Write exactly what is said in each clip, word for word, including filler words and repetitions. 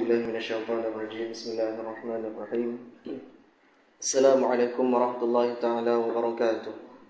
بالله من الشيطان الرجيم بسم الله الرحمن الرحيم السلام عليكم ورحمة الله تعالى وبركاته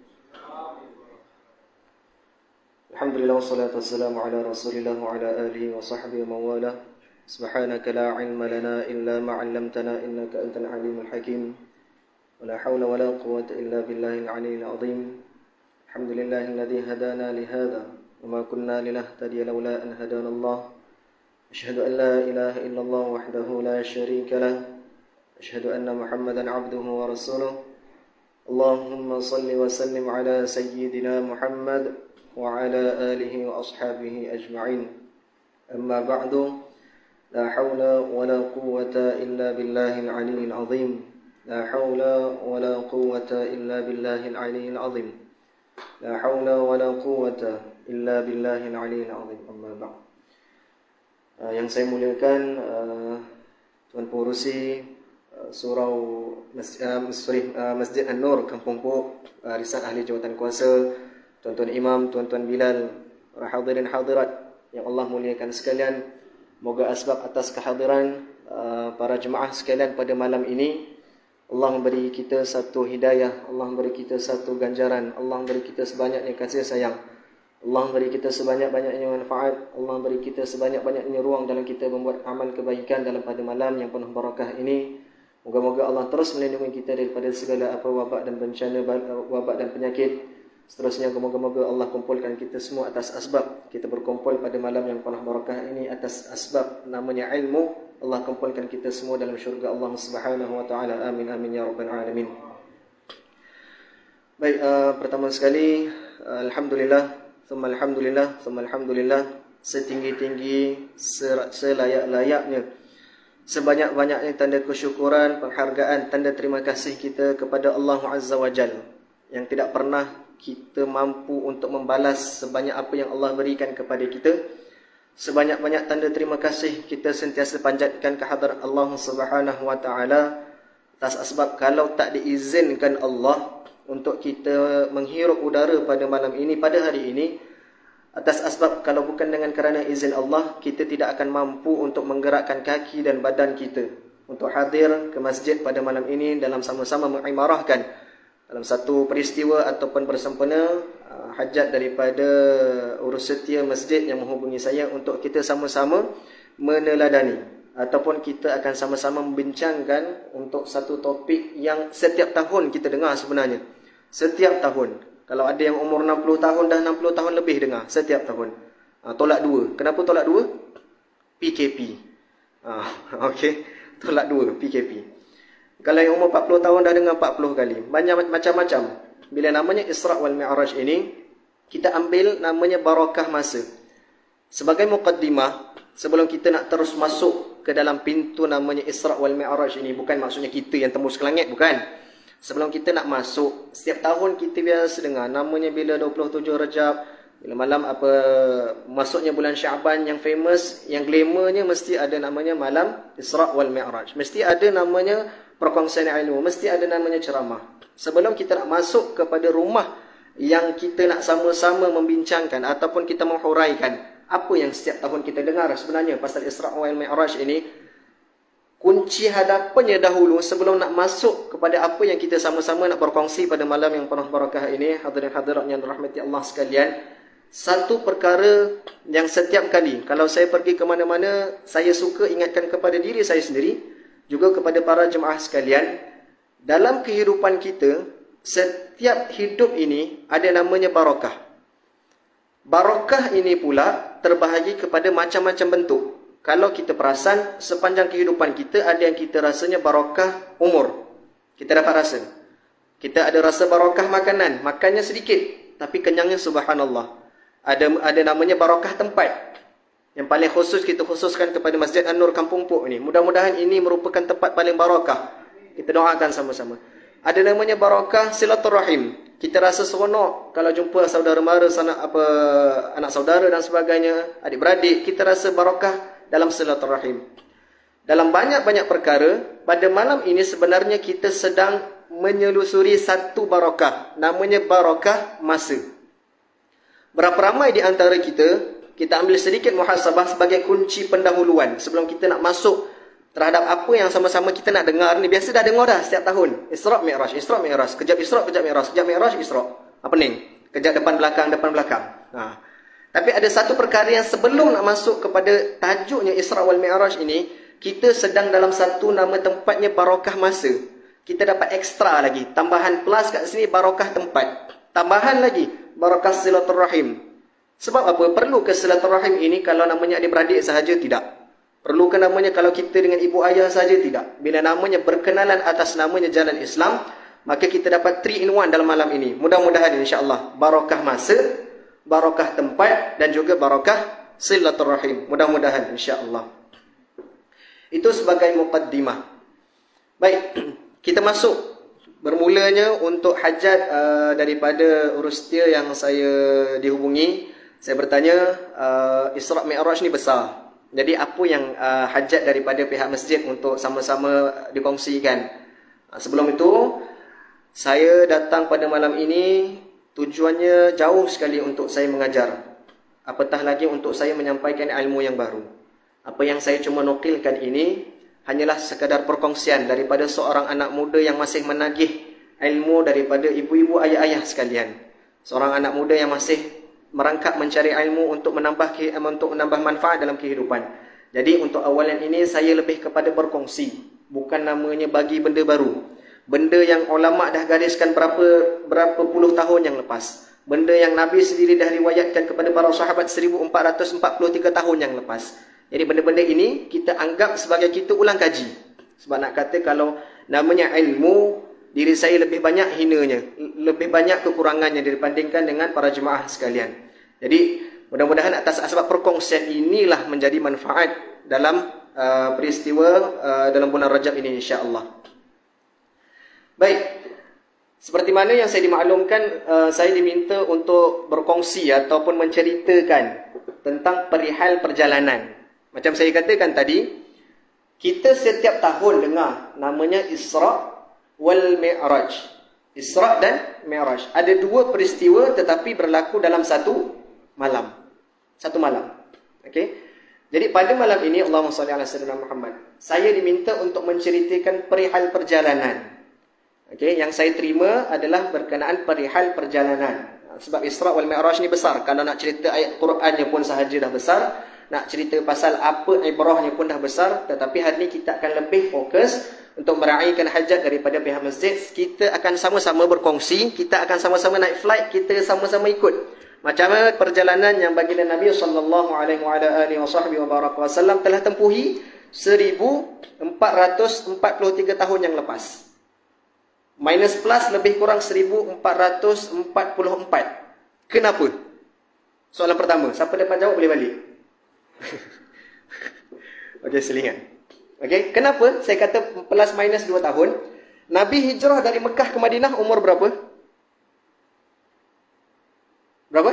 الحمد لله والصلاة والسلام على رسول الله وعلى آله وصحبه ومن والاه سبحانك لا علم لنا إلا ما علمتنا إنك أنت العليم الحكيم ولا حول ولا قوة إلا بالله العلي العظيم الحمد لله الذي هدانا لهذا وما كنا لنهتدي لولا أن هدانا الله أشهد أن لا إله إلا الله وحده لا شريك له أشهد أن محمدا عبده ورسوله اللهم صل وسلم على سيدنا محمد وعلى آله وأصحابه أجمعين أما بعد لا حول ولا قوة إلا بالله العلي العظيم لا حول ولا قوة إلا بالله العلي العظيم لا حول ولا قوة إلا بالله العلي العظيم أما بعد. Uh, yang saya muliakan uh, Tuan Pengurusi uh, Surau Mas, uh, sorry, uh, Masjid An-Nur Kampung Pok, uh, Risat Ahli Jawatan Kuasa, Tuan-Tuan Imam, Tuan-Tuan Bilal, para hadirin hadirat yang Allah muliakan sekalian. Moga asbab atas kehadiran uh, para jemaah sekalian pada malam ini, Allah memberi kita satu hidayah, Allah memberi kita satu ganjaran, Allah memberi kita sebanyaknya kasih sayang, Allah beri kita sebanyak-banyaknya manfaat, Allah beri kita sebanyak-banyaknya ruang dalam kita membuat amal kebaikan dalam pada malam yang penuh barakah ini. Moga-moga Allah terus melindungi kita daripada segala apa wabak dan bencana, wabak dan penyakit. Seterusnya, moga-moga Allah kumpulkan kita semua atas asbab kita berkumpul pada malam yang penuh barakah ini, atas asbab namanya ilmu. Allah kumpulkan kita semua dalam syurga Allah Subhanahu wa taala. Amin amin ya rabbal alamin. Baik, uh, pertama sekali uh, alhamdulillah, Thumma alhamdulillah, thumma alhamdulillah, setinggi-tinggi, selayak-layaknya, sebanyak-banyaknya tanda kesyukuran, penghargaan, tanda terima kasih kita kepada Allah Azza wa Jalla, yang tidak pernah kita mampu untuk membalas sebanyak apa yang Allah berikan kepada kita. Sebanyak-banyak tanda terima kasih kita sentiasa panjatkan kehadirat Allah Subhanahu wa taala atas asbab kalau tak diizinkan Allah untuk kita menghirup udara pada malam ini, pada hari ini, atas asbab kalau bukan dengan kerana izin Allah, kita tidak akan mampu untuk menggerakkan kaki dan badan kita untuk hadir ke masjid pada malam ini dalam sama-sama mengimarahkan dalam satu peristiwa ataupun bersempena uh, hajat daripada urus setia masjid yang menghubungi saya untuk kita sama-sama meneladani ataupun kita akan sama-sama membincangkan untuk satu topik yang setiap tahun kita dengar sebenarnya. Setiap tahun. Kalau ada yang umur enam puluh tahun dah enam puluh tahun lebih dengar setiap tahun. Ha, tolak dua. Kenapa tolak dua? P K P. Ha, Okey. Tolak dua, P K P. Kalau yang umur empat puluh tahun dah dengar empat puluh kali. Banyak macam-macam. Bila namanya Isra' wal Mi'raj ini, kita ambil namanya barakah masa. Sebagai muqaddimah, sebelum kita nak terus masuk ke dalam pintu namanya Isra' wal Mi'raj ini, bukan maksudnya kita yang tembus ke langit, bukan. Sebelum kita nak masuk, setiap tahun kita biasa dengar namanya bila dua puluh tujuh Rejab, bila malam apa masuknya bulan Syaban yang famous, yang glamournya mesti ada namanya malam Isra' wal Mi'raj. Mesti ada namanya perkongsian ilmu, mesti ada namanya ceramah. Sebelum kita nak masuk kepada rumah yang kita nak sama-sama membincangkan ataupun kita menghuraikan apa yang setiap tahun kita dengar sebenarnya pasal Isra' wal Mi'raj ini, kunci hadapannya dahulu sebelum nak masuk kepada apa yang kita sama-sama nak berkongsi pada malam yang penuh barakah ini, hadirin hadirat yang dirahmati Allah sekalian, satu perkara yang setiap kali kalau saya pergi ke mana-mana, saya suka ingatkan kepada diri saya sendiri, juga kepada para jemaah sekalian, dalam kehidupan kita, setiap hidup ini ada namanya barakah. Barakah ini pula terbahagi kepada macam-macam bentuk. Kalau kita perasan, sepanjang kehidupan kita, ada yang kita rasanya barakah umur. Kita dapat rasa. Kita ada rasa barakah makanan. Makannya sedikit, tapi kenyangnya subhanallah. Ada ada namanya barakah tempat. Yang paling khusus kita khususkan kepada Masjid An-Nur Kampung Pok ini. Mudah-mudahan ini merupakan tempat paling barakah. Kita doakan sama-sama. Ada namanya barakah silaturahim. Kita rasa seronok kalau jumpa saudara mara, sanak apa anak saudara dan sebagainya, adik-beradik, kita rasa barakah dalam silaturahim. Dalam banyak-banyak perkara, pada malam ini sebenarnya kita sedang menyelusuri satu barakah, namanya barakah masa. Berapa ramai di antara kita kita ambil sedikit muhasabah sebagai kunci pendahuluan sebelum kita nak masuk terhadap apa yang sama-sama kita nak dengar ni. Biasa dah dengar dah setiap tahun. Isra' Mi'raj, Isra' Mi'raj, kejap Isra', kejap Mi'raj, kejap Mi'raj, Isra'. Apa ni? Kejap depan belakang, depan belakang. Ha. Tapi ada satu perkara yang sebelum nak masuk kepada tajuknya Isra' wal Mi'raj ini, kita sedang dalam satu nama tempatnya barakah masa. Kita dapat ekstra lagi, tambahan plus kat sini barakah tempat. Tambahan lagi barakah silaturrahim. Sebab apa? Perlu ke silaturrahim ini kalau namanya adik-beradik sahaja? Tidak. Perlukan namanya kalau kita dengan ibu ayah saja? Tidak. Bila namanya berkenalan atas namanya jalan Islam, maka kita dapat three in one dalam malam ini. Mudah-mudahan insya-Allah barakah masa, barakah tempat dan juga barakah silaturrahim. Mudah-mudahan insya-Allah. Itu sebagai muqaddimah. Baik, kita masuk bermulanya untuk hajat uh, daripada urustia yang saya dihubungi. Saya bertanya, uh, Isra' Mi'raj ni besar. Jadi apa yang uh, hajat daripada pihak masjid untuk sama-sama dikongsikan. Uh, sebelum itu, saya datang pada malam ini tujuannya jauh sekali untuk saya mengajar. Apatah lagi untuk saya menyampaikan ilmu yang baru. Apa yang saya cuma nukilkan ini hanyalah sekadar perkongsian daripada seorang anak muda yang masih menagih ilmu daripada ibu-ibu ayah-ayah sekalian. Seorang anak muda yang masih merangkak mencari ilmu untuk menambah untuk menambah manfaat dalam kehidupan. Jadi untuk awalan ini saya lebih kepada berkongsi, bukan namanya bagi benda baru. Benda yang ulama dah gariskan berapa berapa puluh tahun yang lepas. Benda yang Nabi sendiri dah riwayatkan kepada para sahabat seribu empat ratus empat puluh tiga tahun yang lepas. Jadi benda-benda ini kita anggap sebagai kita ulang kaji. Sebab nak kata kalau namanya ilmu, diri saya lebih banyak hinanya, lebih banyak kekurangannya dibandingkan dengan para jemaah sekalian. Jadi mudah-mudahan atas asbab perkongsian inilah menjadi manfaat dalam uh, peristiwa uh, dalam bulan Rajab ini insya-Allah. Baik, seperti mana yang saya dimaklumkan, uh, saya diminta untuk berkongsi ataupun menceritakan tentang perihal perjalanan. Macam saya katakan tadi, kita setiap tahun dengar namanya Isra' wal Mi'raj. Isra' dan Mi'raj. Ada dua peristiwa tetapi berlaku dalam satu malam. Satu malam. Okey. Jadi pada malam ini, Allahumma salli ala sayyidina Muhammad, saya diminta untuk menceritakan perihal perjalanan. Okey, yang saya terima adalah berkenaan perihal perjalanan. Sebab Isra' wal Mi'raj ni besar. Kalau nak cerita ayat Qurannya pun sahaja dah besar. Nak cerita pasal apa ibrahnya pun dah besar. Tetapi hari ini kita akan lebih fokus untuk meraihkan hajat daripada pihak masjid. Kita akan sama-sama berkongsi, kita akan sama-sama naik flight, kita sama-sama ikut macam mana perjalanan yang baginda Nabi sallallahu alaihi wasallam telah tempuhi seribu empat ratus empat puluh tiga tahun yang lepas. Minus plus lebih kurang seribu empat ratus empat puluh empat. Kenapa? Soalan pertama, siapa dapat jawab boleh balik. Okey, selingan. Okey, kenapa saya kata plus minus dua tahun? Nabi hijrah dari Mekah ke Madinah umur berapa? Berapa?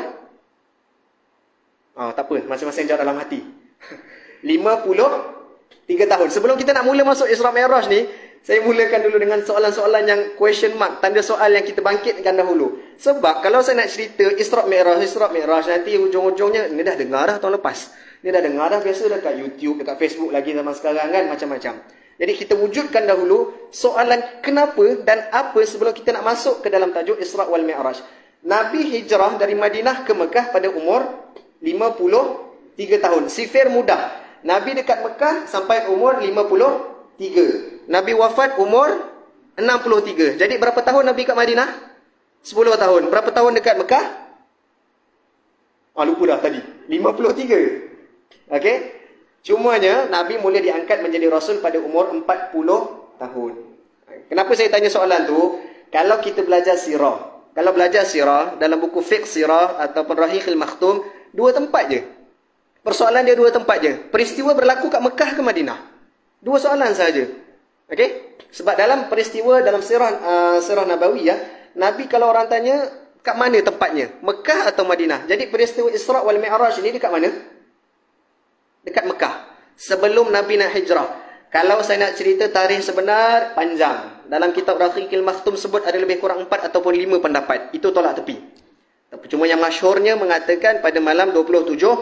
Oh, tak apa, masing-masing jawab dalam hati. lima puluh tiga tahun. Sebelum kita nak mula masuk Isra' Mi'raj ni, saya mulakan dulu dengan soalan-soalan yang question mark, tanda soal yang kita bangkitkan dahulu. Sebab kalau saya nak cerita Isra' Mi'raj, Isra' Mi'raj, nanti ujung-ujungnya ni dah dengar dah tahun lepas. Ni dah dengar dah, biasa dekat YouTube, dekat Facebook lagi zaman sekarang kan, macam-macam. Jadi kita wujudkan dahulu soalan kenapa dan apa sebelum kita nak masuk ke dalam tajuk Isra' wal Mi'raj. Nabi hijrah dari Madinah ke Mekah pada umur lima puluh tiga tahun. Sifir mudah. Nabi dekat Mekah sampai umur lima puluh tiga. Nabi wafat umur enam puluh tiga. Jadi berapa tahun Nabi kat Madinah? sepuluh tahun. Berapa tahun dekat Mekah? Ah, lupa dah tadi. lima puluh tiga. Okey. Cumanya Nabi mula diangkat menjadi Rasul pada umur empat puluh tahun. Kenapa saya tanya soalan tu? Kalau kita belajar sirah, kalau belajar sirah dalam buku fiqh sirah ataupun Rahiqil Makhtum, dua tempat je. Persoalan dia dua tempat je. Peristiwa berlaku kat Mekah ke Madinah. Dua soalan sahaja. Okey? Sebab dalam peristiwa dalam sirah uh, sirah Nabawiyah, Nabi kalau orang tanya kat mana tempatnya? Mekah atau Madinah? Jadi peristiwa Isra' wal Mi'raj ini dekat mana? Dekat Mekah. Sebelum Nabi nak hijrah. Kalau saya nak cerita tarikh sebenar, panjang. Dalam kitab Rahiqil Makhtum sebut ada lebih kurang empat ataupun lima pendapat. Itu tolak tepi. Cuma yang masyhurnya mengatakan pada malam dua puluh tujuh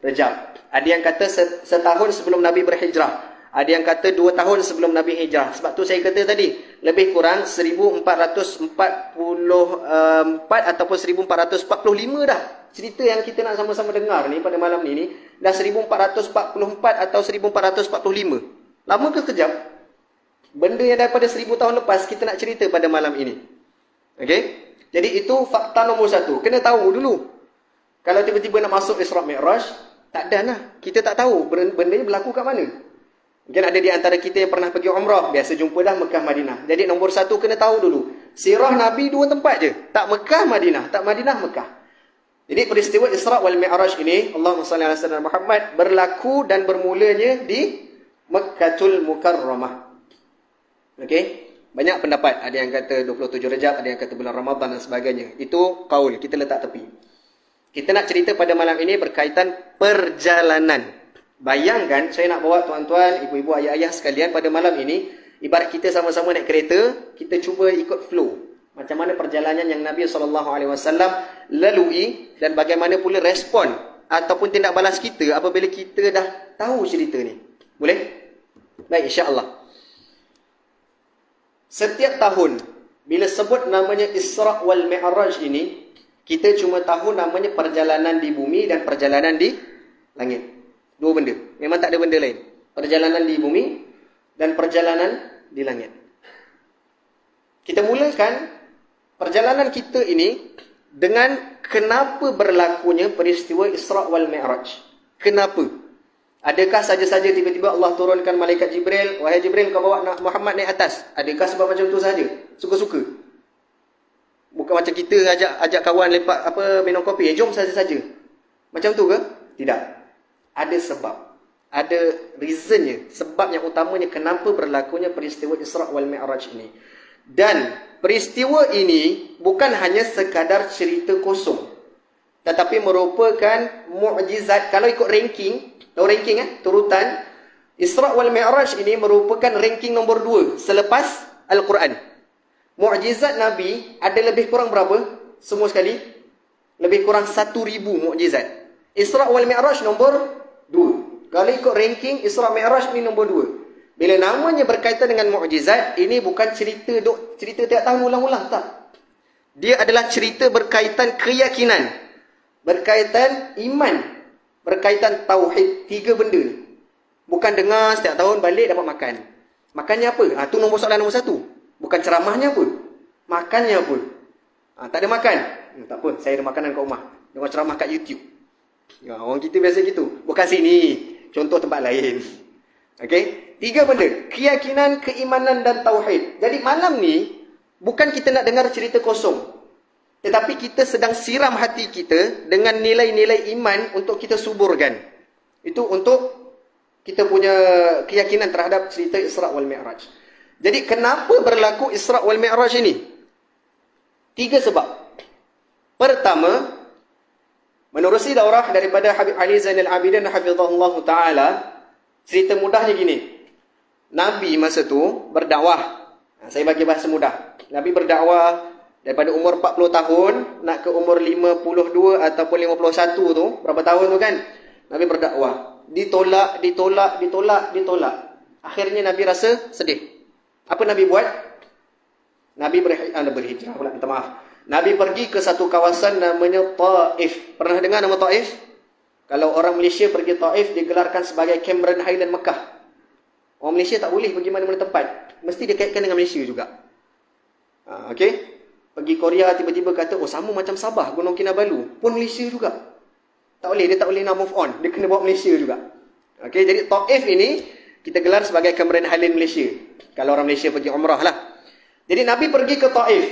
Rejab. Ada yang kata setahun sebelum Nabi berhijrah. Ada yang kata dua tahun sebelum Nabi hijrah. Sebab tu saya kata tadi, lebih kurang seribu empat ratus empat puluh empat ataupun seribu empat ratus empat puluh lima dah. Cerita yang kita nak sama-sama dengar ni pada malam ni, ni dah seribu empat ratus empat puluh empat atau seribu empat ratus empat puluh lima. Lama ke kejap? Benda yang daripada seribu tahun lepas kita nak cerita pada malam ini. Okey? Jadi itu fakta nombor satu. Kena tahu dulu. Kalau tiba-tiba nak masuk Isra' Mi'raj, tak ada lah. Kita tak tahu benda ni berlaku kat mana. Mungkin ada di antara kita yang pernah pergi umrah. Biasa jumpa dah Mekah, Madinah. Jadi nombor satu kena tahu dulu. Sirah Nabi dua tempat je. Tak Mekah, Madinah. Tak Madinah, Mekah. Jadi peristiwa Isra' wal Mi'raj ini, Allahumma salli ala sayyidina Muhammad, berlaku dan bermulanya di Mekkatul Mukarramah. Okey? Banyak pendapat. Ada yang kata dua puluh tujuh Rejab, ada yang kata bulan Ramadan dan sebagainya. Itu qaul, kita letak tepi. Kita nak cerita pada malam ini berkaitan perjalanan. Bayangkan saya nak bawa tuan-tuan, ibu-ibu, ayah-ayah sekalian pada malam ini, ibarat kita sama-sama naik kereta, kita cuba ikut flow. Macam mana perjalanan yang Nabi sallallahu alaihi wasallam lalui dan bagaimana pula respon ataupun tindak balas kita apabila kita dah tahu cerita ni. Boleh? Baik, insya-Allah. Setiap tahun bila sebut namanya Isra' wal Mi'raj ini, kita cuma tahu namanya perjalanan di bumi dan perjalanan di langit. Dua benda. Memang tak ada benda lain. Perjalanan di bumi dan perjalanan di langit. Kita mulakan perjalanan kita ini dengan kenapa berlakunya peristiwa Isra' wal Mi'raj. Kenapa? Adakah saja-saja tiba-tiba Allah turunkan malaikat Jibril, wahai Jibril kau bawa Muhammad naik atas? Adakah sebab macam tu saja? Suka-suka. Bukan macam kita ajak ajak kawan lepak apa minum kopi, eh, jom saja-saja. Macam tu ke? Tidak. Ada sebab. Ada reasonnya, sebab yang utamanya kenapa berlakunya peristiwa Isra' wal Mi'raj ini. Dan peristiwa ini bukan hanya sekadar cerita kosong, tetapi merupakan mukjizat. Kalau ikut ranking, tahu ranking eh, turutan, Isra' wal Mi'raj ini merupakan ranking nombor dua selepas Al-Quran. Mukjizat Nabi ada lebih kurang berapa? Semua sekali? Lebih kurang satu ribu mukjizat. Isra' wal Mi'raj nombor dua. Kalau ikut ranking, Isra' Mi'raj ini nombor dua. Bila namanya berkaitan dengan mukjizat, ini bukan cerita duk, cerita tiap tahun ulang-ulang, tak. Dia adalah cerita berkaitan keyakinan, berkaitan iman, berkaitan tauhid. Tiga benda ni. Bukan dengar setiap tahun balik dapat makan. Makannya apa? Ha, tu nombor soalan nombor satu. Bukan ceramahnya apa? Makannya apa? Ha, tak ada makan? Hmm, tak apa, saya ada makanan kat rumah. Dengar ceramah kat YouTube. Ya, orang kita biasa gitu. Bukan sini. Contoh tempat lain. Okey? Tiga benda. Keyakinan, keimanan dan tauhid. Jadi malam ni, bukan kita nak dengar cerita kosong. Tetapi kita sedang siram hati kita dengan nilai-nilai iman untuk kita suburkan. Itu untuk kita punya keyakinan terhadap cerita Isra' wal Mi'raj. Jadi kenapa berlaku Isra' wal Mi'raj ini? Tiga sebab. Pertama, menerusi daurah daripada Habib Ali Zainal Abidin hafizahullah ta'ala, cerita mudahnya gini. Nabi masa tu berdakwah. Saya bagi bahasa mudah. Nabi berdakwah daripada umur empat puluh tahun nak ke umur lima puluh dua ataupun lima puluh satu tu, berapa tahun tu kan? Nabi berdakwah. Ditolak, ditolak, ditolak, ditolak. Akhirnya Nabi rasa sedih. Apa Nabi buat? Nabi berhijrah, ah, berhijrah pula, minta maaf. Nabi pergi ke satu kawasan namanya Taif. Pernah dengar nama Taif? Kalau orang Malaysia pergi Taif, digelarkan sebagai Cameron Highland Mekah. Orang Malaysia tak boleh pergi mana-mana tempat. Mesti dia kaitkan dengan Malaysia juga. Ha, Okey? Pergi Korea tiba-tiba kata, oh sama macam Sabah, Gunung Kinabalu. Pun Malaysia juga. Tak boleh, dia tak boleh nak move on. Dia kena bawa Malaysia juga. Okey, jadi Taif ini kita gelar sebagai Cameron Highland Malaysia. Kalau orang Malaysia pergi umrah lah. Jadi Nabi pergi ke Taif.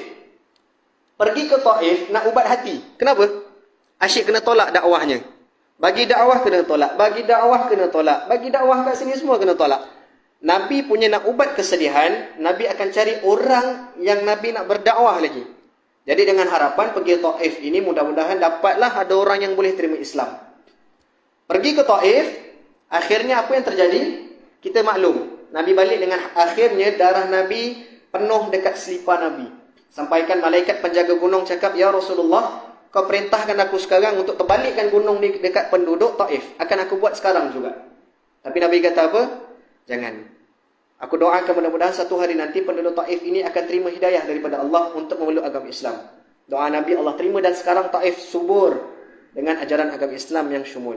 Pergi ke Taif nak ubat hati. Kenapa? Asyik kena tolak dakwahnya. Bagi dakwah kena tolak. Bagi dakwah kena tolak. Bagi dakwah kat sini semua kena tolak. Nabi punya nak ubat kesedihan, Nabi akan cari orang yang Nabi nak berdakwah lagi. Jadi dengan harapan pergi Taif ini mudah-mudahan dapatlah ada orang yang boleh terima Islam. Pergi ke Taif, akhirnya apa yang terjadi? Kita maklum, Nabi balik dengan akhirnya darah Nabi penuh dekat selipar Nabi. Sampaikan malaikat penjaga gunung cakap, ya Rasulullah, kau perintahkan aku sekarang untuk terbalikkan gunung di dekat penduduk Taif, akan aku buat sekarang juga. Tapi Nabi kata apa? Jangan. Aku doakan mudah-mudahan satu hari nanti penduduk Taif ini akan terima hidayah daripada Allah untuk memeluk agama Islam. Doa Nabi Allah terima, dan sekarang Taif subur dengan ajaran agama Islam yang syumul.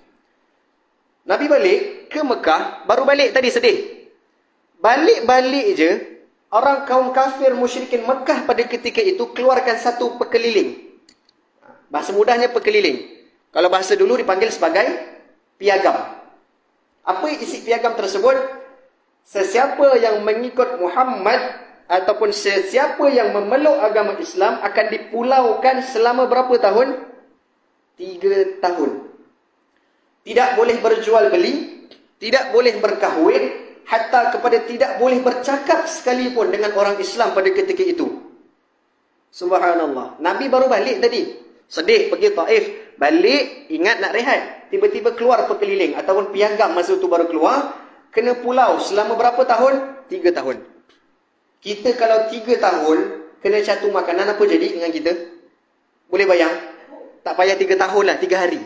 Nabi balik ke Mekah, baru balik tadi sedih. Balik-balik je, orang kaum kafir musyrikin Mekah pada ketika itu keluarkan satu pekeliling. Bahasa mudahnya pekeliling. Kalau bahasa dulu dipanggil sebagai piagam. Apa isi piagam tersebut? Sesiapa yang mengikut Muhammad ataupun sesiapa yang memeluk agama Islam akan dipulaukan selama berapa tahun? Tiga tahun. Tidak boleh berjual beli, tidak boleh berkahwin, hatta kepada tidak boleh bercakap sekalipun dengan orang Islam pada ketika itu. Subhanallah. Nabi baru balik tadi. Sedih pergi Taif. Balik, ingat nak rehat. Tiba-tiba keluar pekeliling ataupun piagam masa itu baru keluar. Kena pulau selama berapa tahun? Tiga tahun. Kita kalau tiga tahun kena satu makanan, apa jadi dengan kita? Boleh bayang? Tak payah tiga tahun lah, tiga hari.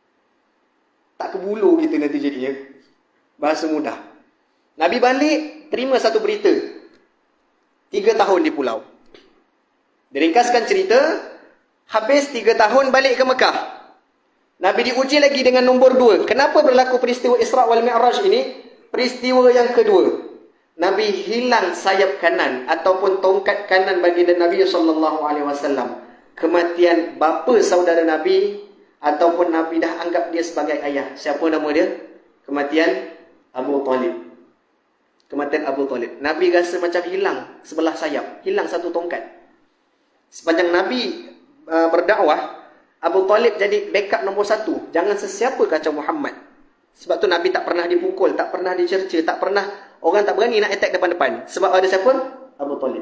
Tak kebulu kita nanti jadinya. Bahasa mudah. Nabi balik, terima satu berita. Tiga tahun di pulau. Diringkaskan cerita, habis tiga tahun balik ke Mekah. Nabi diuji lagi dengan nombor dua. Kenapa berlaku peristiwa Isra wal Mi'raj ini? Peristiwa yang kedua. Nabi hilang sayap kanan ataupun tongkat kanan baginda Nabi sallallahu alaihi wasallam. Kematian bapa saudara Nabi ataupun Nabi dah anggap dia sebagai ayah. Siapa nama dia? Kematian Abu Talib. Kematian Abu Talib. Nabi rasa macam hilang sebelah sayap. Hilang satu tongkat. Sepanjang Nabi uh, berdakwah, Abu Talib jadi backup nombor satu. Jangan sesiapa kacau Muhammad. Sebab tu Nabi tak pernah dipukul, tak pernah dicerca, tak pernah, orang tak berani nak attack depan-depan. Sebab ada siapa? Abu Talib.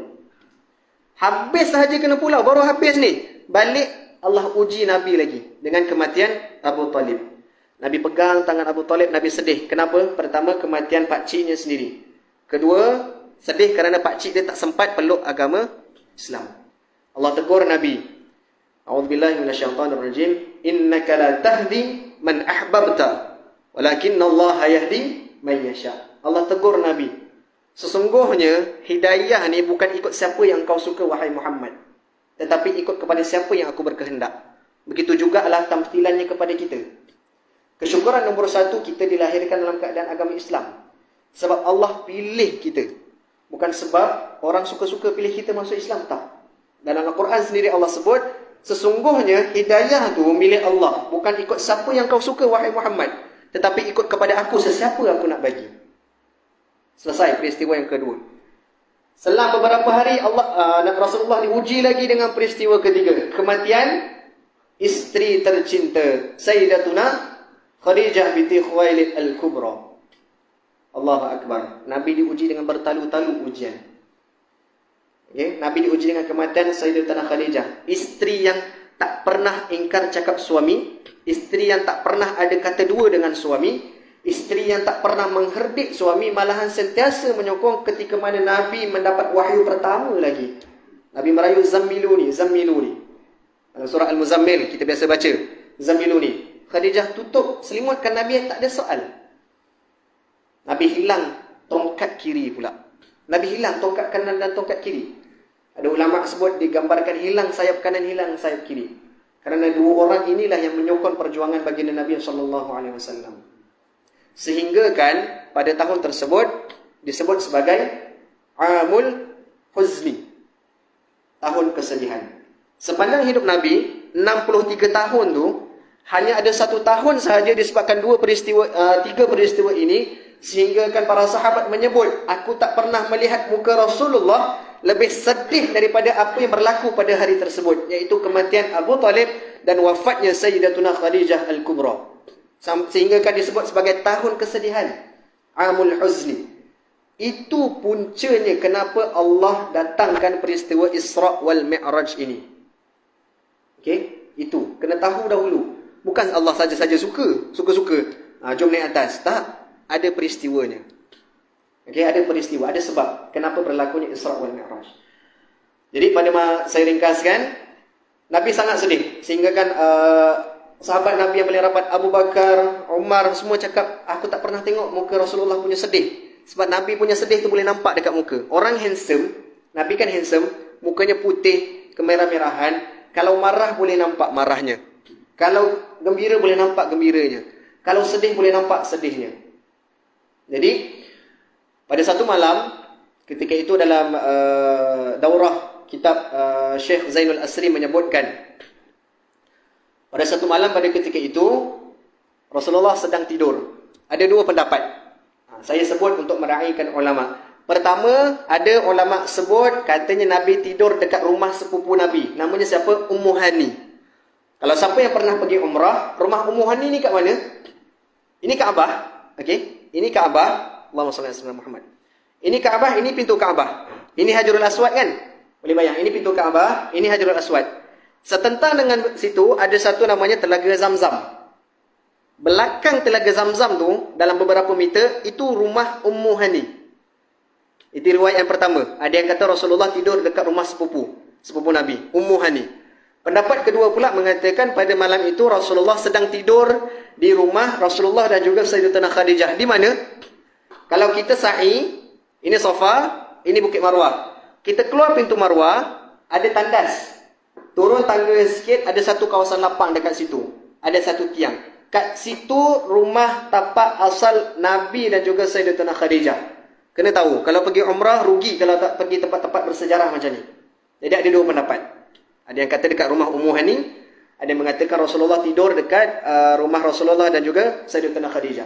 Habis sahaja kena pulau, baru habis ni. Balik, Allah uji Nabi lagi dengan kematian Abu Talib. Nabi pegang tangan Abu Talib, Nabi sedih. Kenapa? Pertama, kematian pakciknya sendiri. Kedua, sedih kerana pakcik dia tak sempat peluk agama Islam. Allah tegur Nabi. A'udzubillahi minasyaitonirrajim. Innaka la tahdi man ahbabta, walakinnallaha yahdi man yasha. Allah tegur Nabi. Sesungguhnya hidayah ni bukan ikut siapa yang kau suka wahai Muhammad, tetapi ikut kepada siapa yang aku berkehendak. Begitu jugalah tamthilannya kepada kita. Kesyukuran nombor satu, kita dilahirkan dalam keadaan agama Islam. Sebab Allah pilih kita. Bukan sebab orang suka-suka pilih kita masuk Islam, tak. Dalam Al-Quran sendiri Allah sebut, sesungguhnya hidayah tu milik Allah. Bukan ikut siapa yang kau suka wahai Muhammad, tetapi ikut kepada aku, sesiapa aku nak bagi. Selesai peristiwa yang kedua. Selang beberapa hari Allah uh, Rasulullah diuji lagi dengan peristiwa ketiga. Kematian isteri tercinta Sayyidatuna Khadijah binti Khuwailid Al-Kubra. Allahu Akbar. Nabi diuji dengan bertalu-talu ujian. Okay? Nabi diuji dengan kematian Sayyidatuna Khadijah, isteri yang tak pernah ingkar cakap suami, isteri yang tak pernah ada kata dua dengan suami, isteri yang tak pernah mengherdik suami, malahan sentiasa menyokong ketika mana Nabi mendapat wahyu pertama lagi. Nabi merayu Zammiluni, Zammiluni. Dalam surah Al-Muzammil kita biasa baca Zammiluni. Khadijah tutup selimutkan Nabi, tak ada soal. Nabi hilang tongkat kiri pula. Nabi hilang tongkat kanan dan tongkat kiri. Ada ulama sebut digambarkan hilang sayap kanan, hilang sayap kiri. Kerana dua orang inilah yang menyokong perjuangan baginda Nabi sallallahu alaihi wasallam. Sehingga kan pada tahun tersebut disebut sebagai Amul Huzni, tahun kesedihan. Sepanjang hidup Nabi enam puluh tiga tahun tu, hanya ada satu tahun sahaja disebabkan dua peristiwa, uh, tiga peristiwa ini, sehingga kan para sahabat menyebut, aku tak pernah melihat muka Rasulullah lebih sedih daripada apa yang berlaku pada hari tersebut, iaitu kematian Abu Talib dan wafatnya Sayyidatuna Khadijah Al-Kubra. Sehingga kan disebut sebagai tahun kesedihan, Amul Huzni. Itu puncanya kenapa Allah datangkan peristiwa Isra wal Mi'raj ini. Okey, itu kena tahu dahulu. Bukan Allah saja-saja suka, suka-suka, ha, jom naik atas. Tak, ada peristiwanya. Okey, ada peristiwa, ada sebab kenapa berlakunya Isra wal Mi'raj. Jadi pada saya ringkaskan, Nabi sangat sedih. sehingga kan uh, sahabat Nabi yang paling rapat, Abu Bakar, Umar, semua cakap, aku tak pernah tengok muka Rasulullah punya sedih. Sebab Nabi punya sedih tu boleh nampak dekat muka. Orang handsome, Nabi kan handsome, mukanya putih, kemerah-merahan. Kalau marah boleh nampak marahnya. Kalau gembira boleh nampak gembiranya. Kalau sedih boleh nampak sedihnya. Jadi, pada satu malam, ketika itu dalam uh, daurah kitab uh, Syekh Zainul Asri menyebutkan, pada satu malam pada ketika itu, Rasulullah sedang tidur. Ada dua pendapat. Saya sebut untuk meraihkan ulama. Pertama, ada ulama sebut katanya Nabi tidur dekat rumah sepupu Nabi. Namanya siapa? Ummu Hani. Kalau siapa yang pernah pergi umrah, rumah Ummu Hani ni kat mana? Ini Kaabah. Okey. Ini Kaabah. Allahumma shalli ala Muhammad. Ini Kaabah, ini pintu Kaabah. Ini Hajarul Aswad kan? Boleh bayang, ini pintu Kaabah, ini Hajarul Aswad. Setentang dengan situ ada satu namanya Telaga Zamzam. Belakang Telaga Zamzam tu, dalam beberapa meter, itu rumah Ummu Hani. Itu riwayat yang pertama. Ada yang kata Rasulullah tidur dekat rumah sepupu, sepupu Nabi, Ummu Hani. Pendapat kedua pula mengatakan pada malam itu Rasulullah sedang tidur di rumah Rasulullah dan juga Sayyidatina Khadijah. Di mana? Kalau kita sa'i, ini Safa, ini Bukit Marwah. Kita keluar pintu Marwah, ada tandas. Turun tangga sikit, ada satu kawasan lapang dekat situ. Ada satu tiang. Kat situ rumah tapak asal Nabi dan juga Sayyidatina Khadijah. Kena tahu, kalau pergi umrah rugi kalau tak pergi tempat-tempat bersejarah macam ni. Jadi ada dua pendapat. Ada yang kata dekat rumah Ummu Hani, ada yang mengatakan Rasulullah tidur dekat uh, rumah Rasulullah dan juga Sayyidatina Khadijah.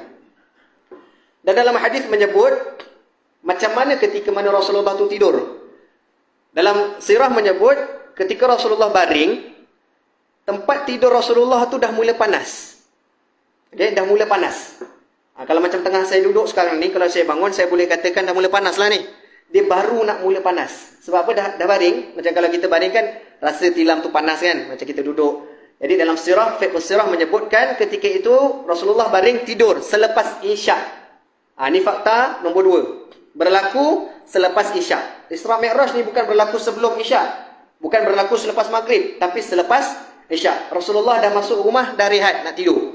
Dan dalam hadis menyebut macam mana ketika mana Rasulullah tu tidur. Dalam sirah menyebut ketika Rasulullah baring, tempat tidur Rasulullah tu dah mula panas. Okay, dah mula panas. Ha, kalau macam tengah saya duduk sekarang ni, kalau saya bangun, saya boleh katakan dah mula panas lah ni. Dia baru nak mula panas. Sebab apa? Dah, dah baring. Macam kalau kita baring kan, rasa tilam tu panas kan. Macam kita duduk. Jadi dalam sirah, fiqh sirah menyebutkan ketika itu Rasulullah baring tidur selepas Isyak. Ha, ni fakta nombor dua. Berlaku selepas Isyak. Isra Mi'raj ni bukan berlaku sebelum Isyak. Bukan berlaku selepas Maghrib. Tapi selepas Isyak. Rasulullah dah masuk rumah, dah rehat nak tidur.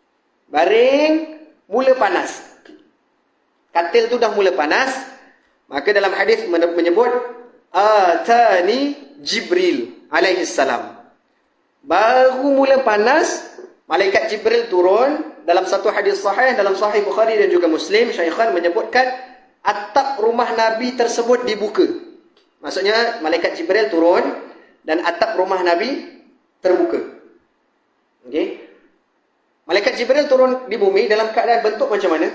Baring, mula panas. Katil tu dah mula panas. Maka dalam hadis menyebut Atani Jibril alaihi salam. Baru mula panas, malaikat Jibril turun. Dalam satu hadis sahih, dalam sahih Bukhari dan juga Muslim, Syaikhan menyebutkan atap rumah Nabi tersebut dibuka. Maksudnya malaikat Jibril turun dan atap rumah Nabi terbuka. Okey. Malaikat Jibril turun di bumi dalam keadaan bentuk macam mana?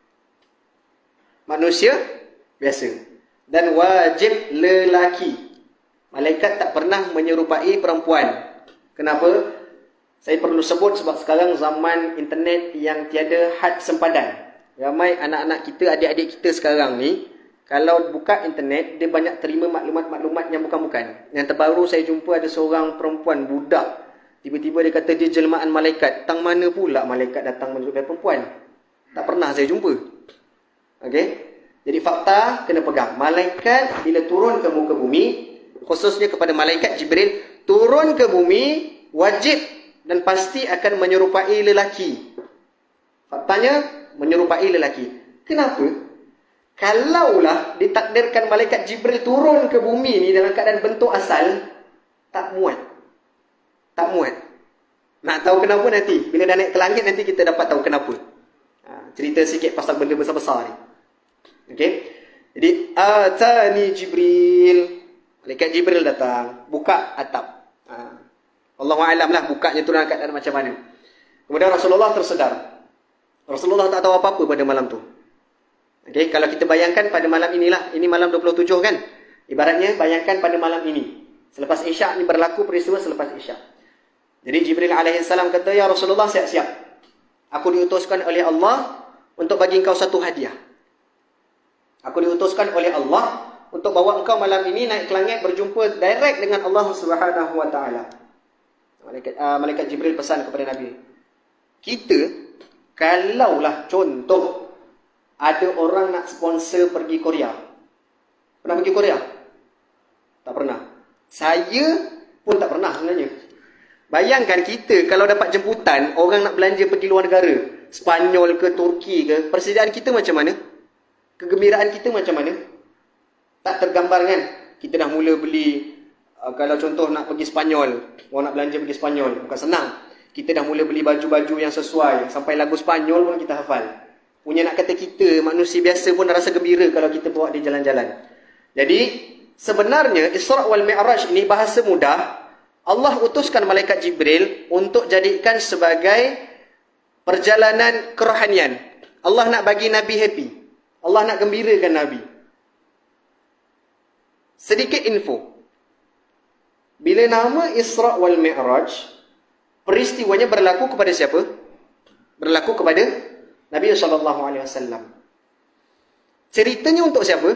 Manusia biasa. Dan wajib lelaki. Malaikat tak pernah menyerupai perempuan. Kenapa? Saya perlu sebut sebab sekarang zaman internet yang tiada had sempadan. Ramai anak-anak kita, adik-adik kita sekarang ni, kalau buka internet, dia banyak terima maklumat-maklumat yang bukan-bukan. Yang terbaru saya jumpa ada seorang perempuan budak. Tiba-tiba dia kata dia jelmaan malaikat. Tang mana pula malaikat datang menyerupai perempuan? Tak pernah saya jumpa. Okey? Jadi fakta kena pegang. Malaikat bila turun ke muka bumi, khususnya kepada malaikat Jibril, turun ke bumi wajib dan pasti akan menyerupai lelaki. Faktanya menyerupai lelaki. Kenapa? Kalaulah ditakdirkan malaikat Jibril turun ke bumi ni dalam keadaan bentuk asal, tak muat. Tak muat. Nak tahu kenapa nanti? Bila dah naik ke langit nanti kita dapat tahu kenapa. Ha, cerita sikit pasal benda besar-besar ni. Okey. Jadi Atani Jibril. Malaikat Jibril datang, buka atap. Ha. Allahu a'lam lah bukanya tu dalam keadaan macam mana. Kemudian Rasulullah tersedar. Rasulullah tak tahu apa-apa pada malam tu. Okey, kalau kita bayangkan pada malam inilah, ini malam dua puluh tujuh kan? Ibaratnya bayangkan pada malam ini. Selepas Isyak ni berlaku peristiwa selepas Isyak. Jadi Jibril alaihissalam kata, ya Rasulullah, siap-siap. Aku diutuskan oleh Allah untuk bagi engkau satu hadiah. Aku diutuskan oleh Allah untuk bawa engkau malam ini naik ke langit berjumpa direct dengan Allah Subhanahu wa taala. Malaikat, uh, Malaikat Jibril pesan kepada Nabi. Kita, kalaulah contoh ada orang nak sponsor pergi Korea. Pernah pergi Korea? Tak pernah. Saya pun tak pernah sebenarnya. Bayangkan kita kalau dapat jemputan, orang nak belanja pergi luar negara, Spanyol ke Turki ke, persediaan kita macam mana? Kegembiraan kita macam mana? Tak tergambar kan? Kita dah mula beli, uh, kalau contoh nak pergi Spanyol, orang nak belanja pergi Spanyol, bukan senang. Kita dah mula beli baju-baju yang sesuai, sampai lagu Spanyol pun kita hafal. Punya nak kata kita, manusia biasa pun dah rasa gembira kalau kita bawa dia jalan-jalan. Jadi, sebenarnya Isra' wal Mi'raj ini bahasa mudah, Allah utuskan malaikat Jibril untuk jadikan sebagai perjalanan kerohanian. Allah nak bagi Nabi happy. Allah nak gembirakan Nabi. Sedikit info. Bila nama Isra' wal Mi'raj, peristiwanya berlaku kepada siapa? Berlaku kepada Nabi sallallahu alaihi wasallam. Ceritanya untuk siapa?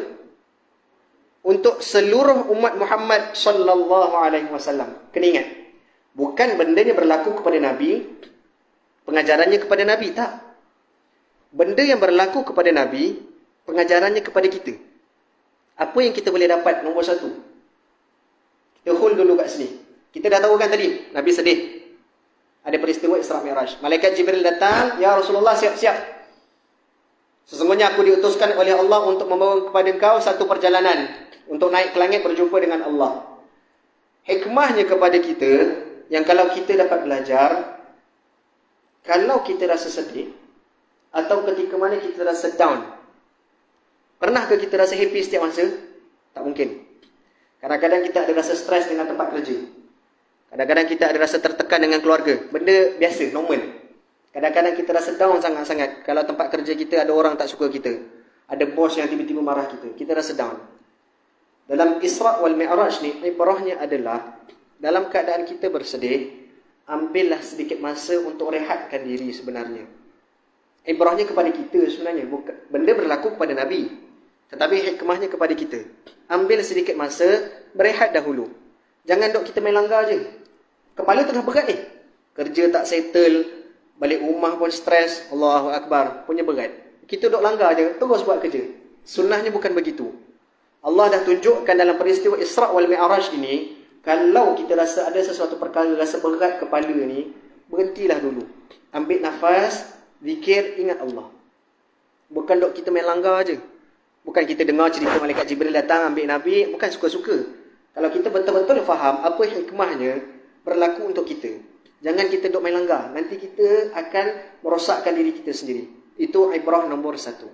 Untuk seluruh umat Muhammad sallallahu alaihi wasallam. Kena ingat, bukan bendanya berlaku kepada Nabi, pengajarannya kepada Nabi, tak. Benda yang berlaku kepada Nabi, pengajarannya kepada kita. Apa yang kita boleh dapat? Nombor satu, kita hold dulu kat sini. Kita dah tahu kan tadi, Nabi sedih, ada peristiwa Isra' Mi'raj. Malaikat Jibril datang, ya Rasulullah, siap-siap. Sesungguhnya aku diutuskan oleh Allah untuk membawa kepada kau satu perjalanan, untuk naik ke langit berjumpa dengan Allah. Hikmahnya kepada kita, yang kalau kita dapat belajar, kalau kita rasa sedih, atau ketika mana kita rasa down, pernahkah kita rasa happy setiap masa? Tak mungkin. Kadang-kadang kita ada rasa stres dengan tempat kerja. Kadang-kadang kita ada rasa tertekan dengan keluarga. Benda biasa, normal. Kadang-kadang kita rasa down sangat-sangat kalau tempat kerja kita ada orang tak suka kita. Ada bos yang tiba-tiba marah kita. Kita rasa down. Dalam Isra' wal Mi'raj ni, ibrahnya adalah dalam keadaan kita bersedih, ambillah sedikit masa untuk rehatkan diri sebenarnya. Ibrahnya kepada kita sebenarnya. Bukan, benda berlaku kepada Nabi, tetapi hikmahnya kepada kita. Ambil sedikit masa, berehat dahulu. Jangan dok kita main langgar je. Kepala tengah berat ni. Kerja tak settle, balik rumah pun stres, Allahu Akbar, punya berat. Kita dok langgar je, terus buat kerja. Sunnahnya bukan begitu. Allah dah tunjukkan dalam peristiwa Isra' wal Mi'raj ini, kalau kita rasa ada sesuatu perkara, rasa berat kepala ni, berhentilah dulu. Ambil nafas, zikir, ingat Allah. Bukan dok kita main langgar je. Bukan kita dengar cerita malaikat Jibril datang ambil Nabi, bukan suka-suka. Kalau kita betul-betul faham apa hikmahnya berlaku untuk kita, jangan kita duk main langgar. Nanti kita akan merosakkan diri kita sendiri. Itu ibrah nombor satu.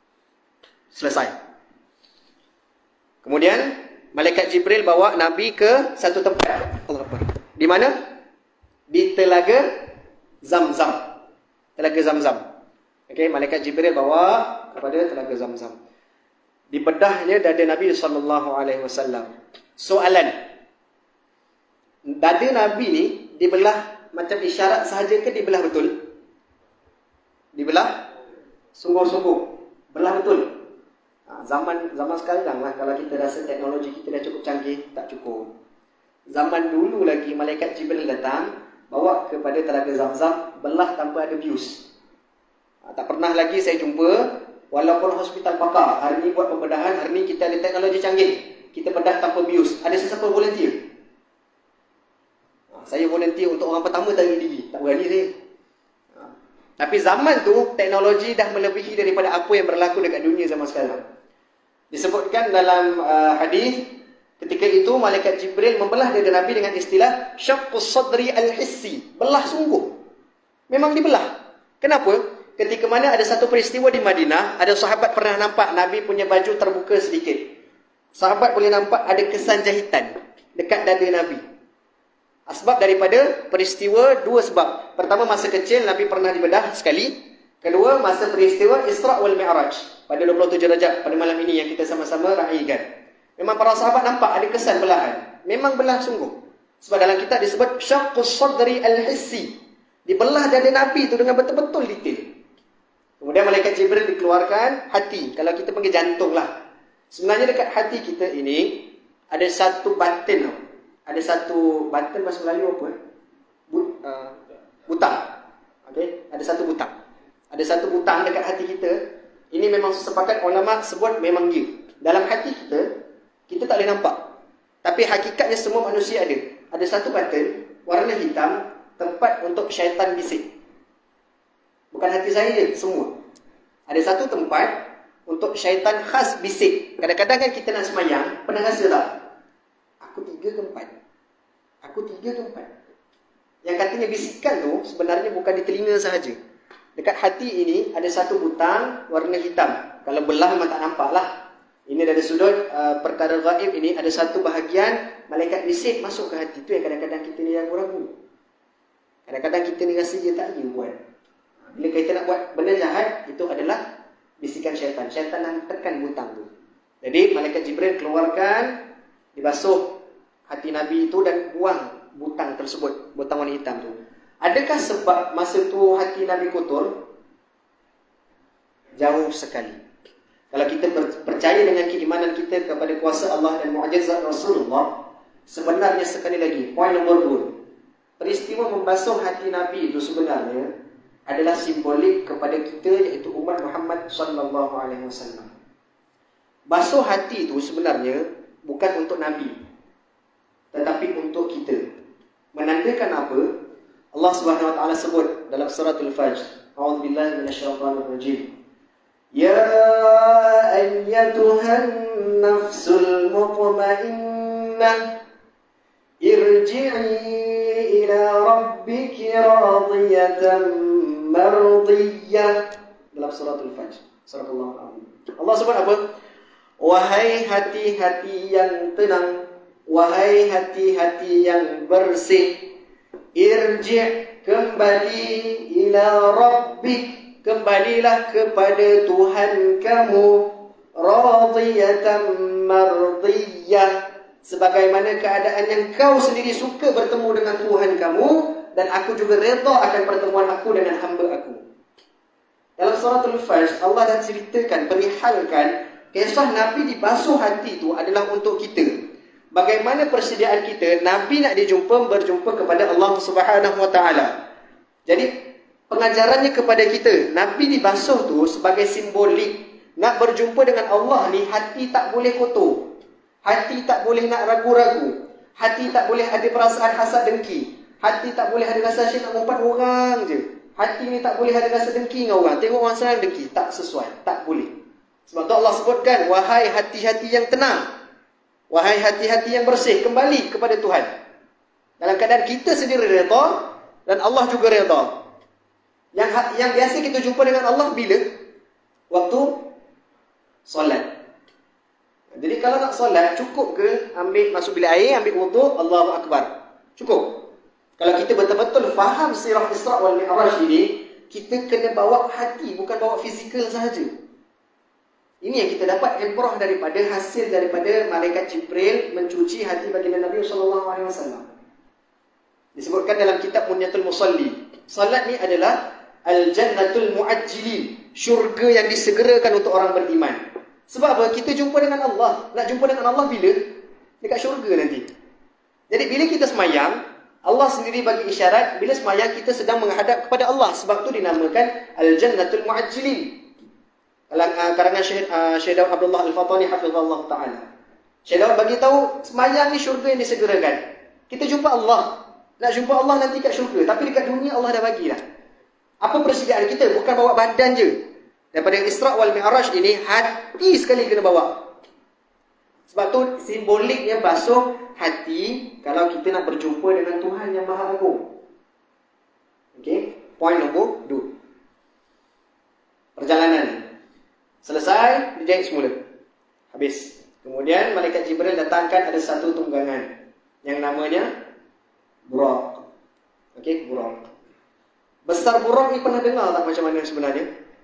Selesai. Kemudian malaikat Jibril bawa Nabi ke satu tempat. Allah Akbar. Di mana? Di telaga Zamzam. Telaga Zamzam. Okey, malaikat Jibril bawa kepada telaga Zamzam. Di bedahnya dada Nabi sallallahu alaihi wasallam. Soalan. Dada Nabi ni dibelah macam isyarat sahaja ke dibelah betul? Dibelah sungguh-sungguh. Belah betul. Ha, zaman zaman sekarang lah, kalau kita rasa teknologi kita dah cukup canggih, tak cukup. Zaman dulu lagi malaikat Jibril datang, bawa kepada telaga Zamzam, belah tanpa ada bius. Ha, tak pernah lagi saya jumpa, walaupun hospital pakar, hari ni buat pembedahan, hari ni kita ada teknologi canggih, kita bedah tanpa bius. Ada sesiapa volunteer? Saya volunteer untuk orang pertama tarik diri. Tak berani saya. Ha. Tapi zaman tu, teknologi dah melebihi daripada apa yang berlaku dekat dunia zaman sekarang. Disebutkan dalam uh, hadis, ketika itu malaikat Jibril membelah dada Nabi dengan istilah syaqqus sadri al-hissi. Belah sungguh. Memang dibelah. Kenapa? Ketika mana ada satu peristiwa di Madinah, ada sahabat pernah nampak Nabi punya baju terbuka sedikit. Sahabat boleh nampak ada kesan jahitan dekat dada Nabi. Sebab daripada peristiwa, dua sebab. Pertama, masa kecil Nabi pernah dibedah sekali. Kedua, masa peristiwa Isra' wal Mi'raj pada dua puluh tujuh Rajab, pada malam ini yang kita sama-sama raikan. Memang para sahabat nampak ada kesan belahan. Memang belah sungguh. Sebab dalam kitab disebut syaqqus sadri al-hissi. Dibelah dada Nabi itu dengan betul-betul detail. Kemudian malaikat Jibril dikeluarkan hati. Kalau kita panggil jantung lah. Sebenarnya dekat hati kita ini ada satu button. Ada satu button bahasa Melayu apa? But, uh, butang. Okay? Ada satu butang. Ada satu butang dekat hati kita. Ini memang sepakat ulama sebut memang dia. Dalam hati kita, kita tak boleh nampak. Tapi hakikatnya semua manusia ada. Ada satu button warna hitam tempat untuk syaitan bisik. Bukan hati saya je, semua. Ada satu tempat untuk syaitan khas bisik. Kadang-kadang kan kita nak semayang, pernah rasa tak? Aku tiga ke empat? Aku tiga ke empat? Yang katanya bisikan tu sebenarnya bukan di telinga sahaja. Dekat hati ini ada satu butang warna hitam. Kalau belah memang tak nampak lah. Ini dari sudut uh, perkara gaib ini ada satu bahagian malaikat bisik masuk ke hati. Itu yang kadang-kadang kita ni ragu-ragu. Kadang-kadang kita ni rasa dia tak je buat. Bila kita nak buat benda jahat, itu adalah bisikan syaitan. Syaitan nak tekan butang tu. Jadi malaikat Jibril keluarkan, dibasuh hati Nabi itu dan buang butang tersebut, butang warna hitam tu. Adakah sebab masa tu hati Nabi kotor? Jauh sekali. Kalau kita percaya dengan keimanan kita kepada kuasa Allah dan mukjizat Rasulullah, sebenarnya sekali lagi, poin nombor dua, peristiwa membasuh hati Nabi itu sebenarnya adalah simbolik kepada kita, iaitu umat Muhammad sallallahu alaihi wasallam. Basuh hati itu sebenarnya bukan untuk Nabi, tetapi untuk kita. Menandakan apa? Allah Subhanahu wa taala sebut dalam suratul Fajr, a'udzubillahi minasyaitonir rajim. Ya ayyatuhan nafsul mutmainnah irji'i ila rabbiki radiyatan mardiyah. Dalam suratul Fajr, surah Allah. Allah sebut apa? Wahai hati-hati yang tenang, wahai hati-hati yang bersih, irji' kembali ila rabbik, kembalilah kepada Tuhan kamu, radiyatan mardiyah, sebagaimana keadaan yang kau sendiri suka bertemu dengan Tuhan kamu, dan aku juga redha akan pertemuan aku dengan hamba aku. Dalam suratul Fajr, Allah dah ceritakan, perihalkan kisah Nabi dibasuh hati itu adalah untuk kita. Bagaimana persediaan kita, Nabi nak dijumpa, berjumpa kepada Allah Subhanahu wa taala. Jadi pengajarannya kepada kita, Nabi dibasuh tu sebagai simbolik. Nak berjumpa dengan Allah ni, hati tak boleh kotor. Hati tak boleh nak ragu-ragu. Hati tak boleh ada perasaan hasad dengki. Hati tak boleh ada rasa asyik nak mumpat orang je. Hati ni tak boleh ada rasa dengki dengan orang. Tengok orang senang dengki, tak sesuai, tak boleh. Sebab tu Allah sebutkan, wahai hati-hati yang tenang, wahai hati-hati yang bersih, kembali kepada Tuhan. Dalam keadaan kita sendiri redha dan Allah juga redha. Yang yang biasa kita jumpa dengan Allah bila? Waktu solat. Jadi kalau nak solat, cukup ke ambil masuk bilik air, ambil wuduk, Allahu Akbar? Cukup. Kalau kita betul-betul faham sirah Isra' wal Mi'raj ini, kita kena bawa hati, bukan bawa fizikal sahaja. Ini yang kita dapat ibrah daripada hasil daripada malaikat Jibril mencuci hati baginda Nabi sallallahu alaihi wasallam. Disebutkan dalam kitab Munyatul Musalli, salat ni adalah Al-Jannatul Mu'ajjilin, syurga yang disegerakan untuk orang beriman. Sebab apa? Kita jumpa dengan Allah. Nak jumpa dengan Allah bila? Dekat syurga nanti. Jadi bila kita semayang, Allah sendiri bagi isyarat, bila semayang kita sedang menghadap kepada Allah. Sebab tu dinamakan Al-Jannatul Mu'ajjilin. Karangan Syekh uh, Syekh Daud Abdullah Al-Fatani hafizallahu ta'ala. Syekh Daud bagi tahu semayang ni syurga yang disegerakan. Kita jumpa Allah. Nak jumpa Allah nanti kat syurga. Tapi dekat dunia Allah dah bagi dah. Apa persediaan kita? Bukan bawa badan je. Daripada Isra' wal Mi'raj ini, hati sekali kena bawa. Sebab tu simboliknya basuh hati kalau kita nak berjumpa dengan Tuhan yang Maha Agung. Okey, poin nombor dua. Perjalanan selesai, dijahit semula. Habis. Kemudian malaikat Jibril datangkan ada satu tunggangan yang namanya Buraq. Okey, Buraq. Besar buruk ni pernah dengar tak macam mana sebenarnya?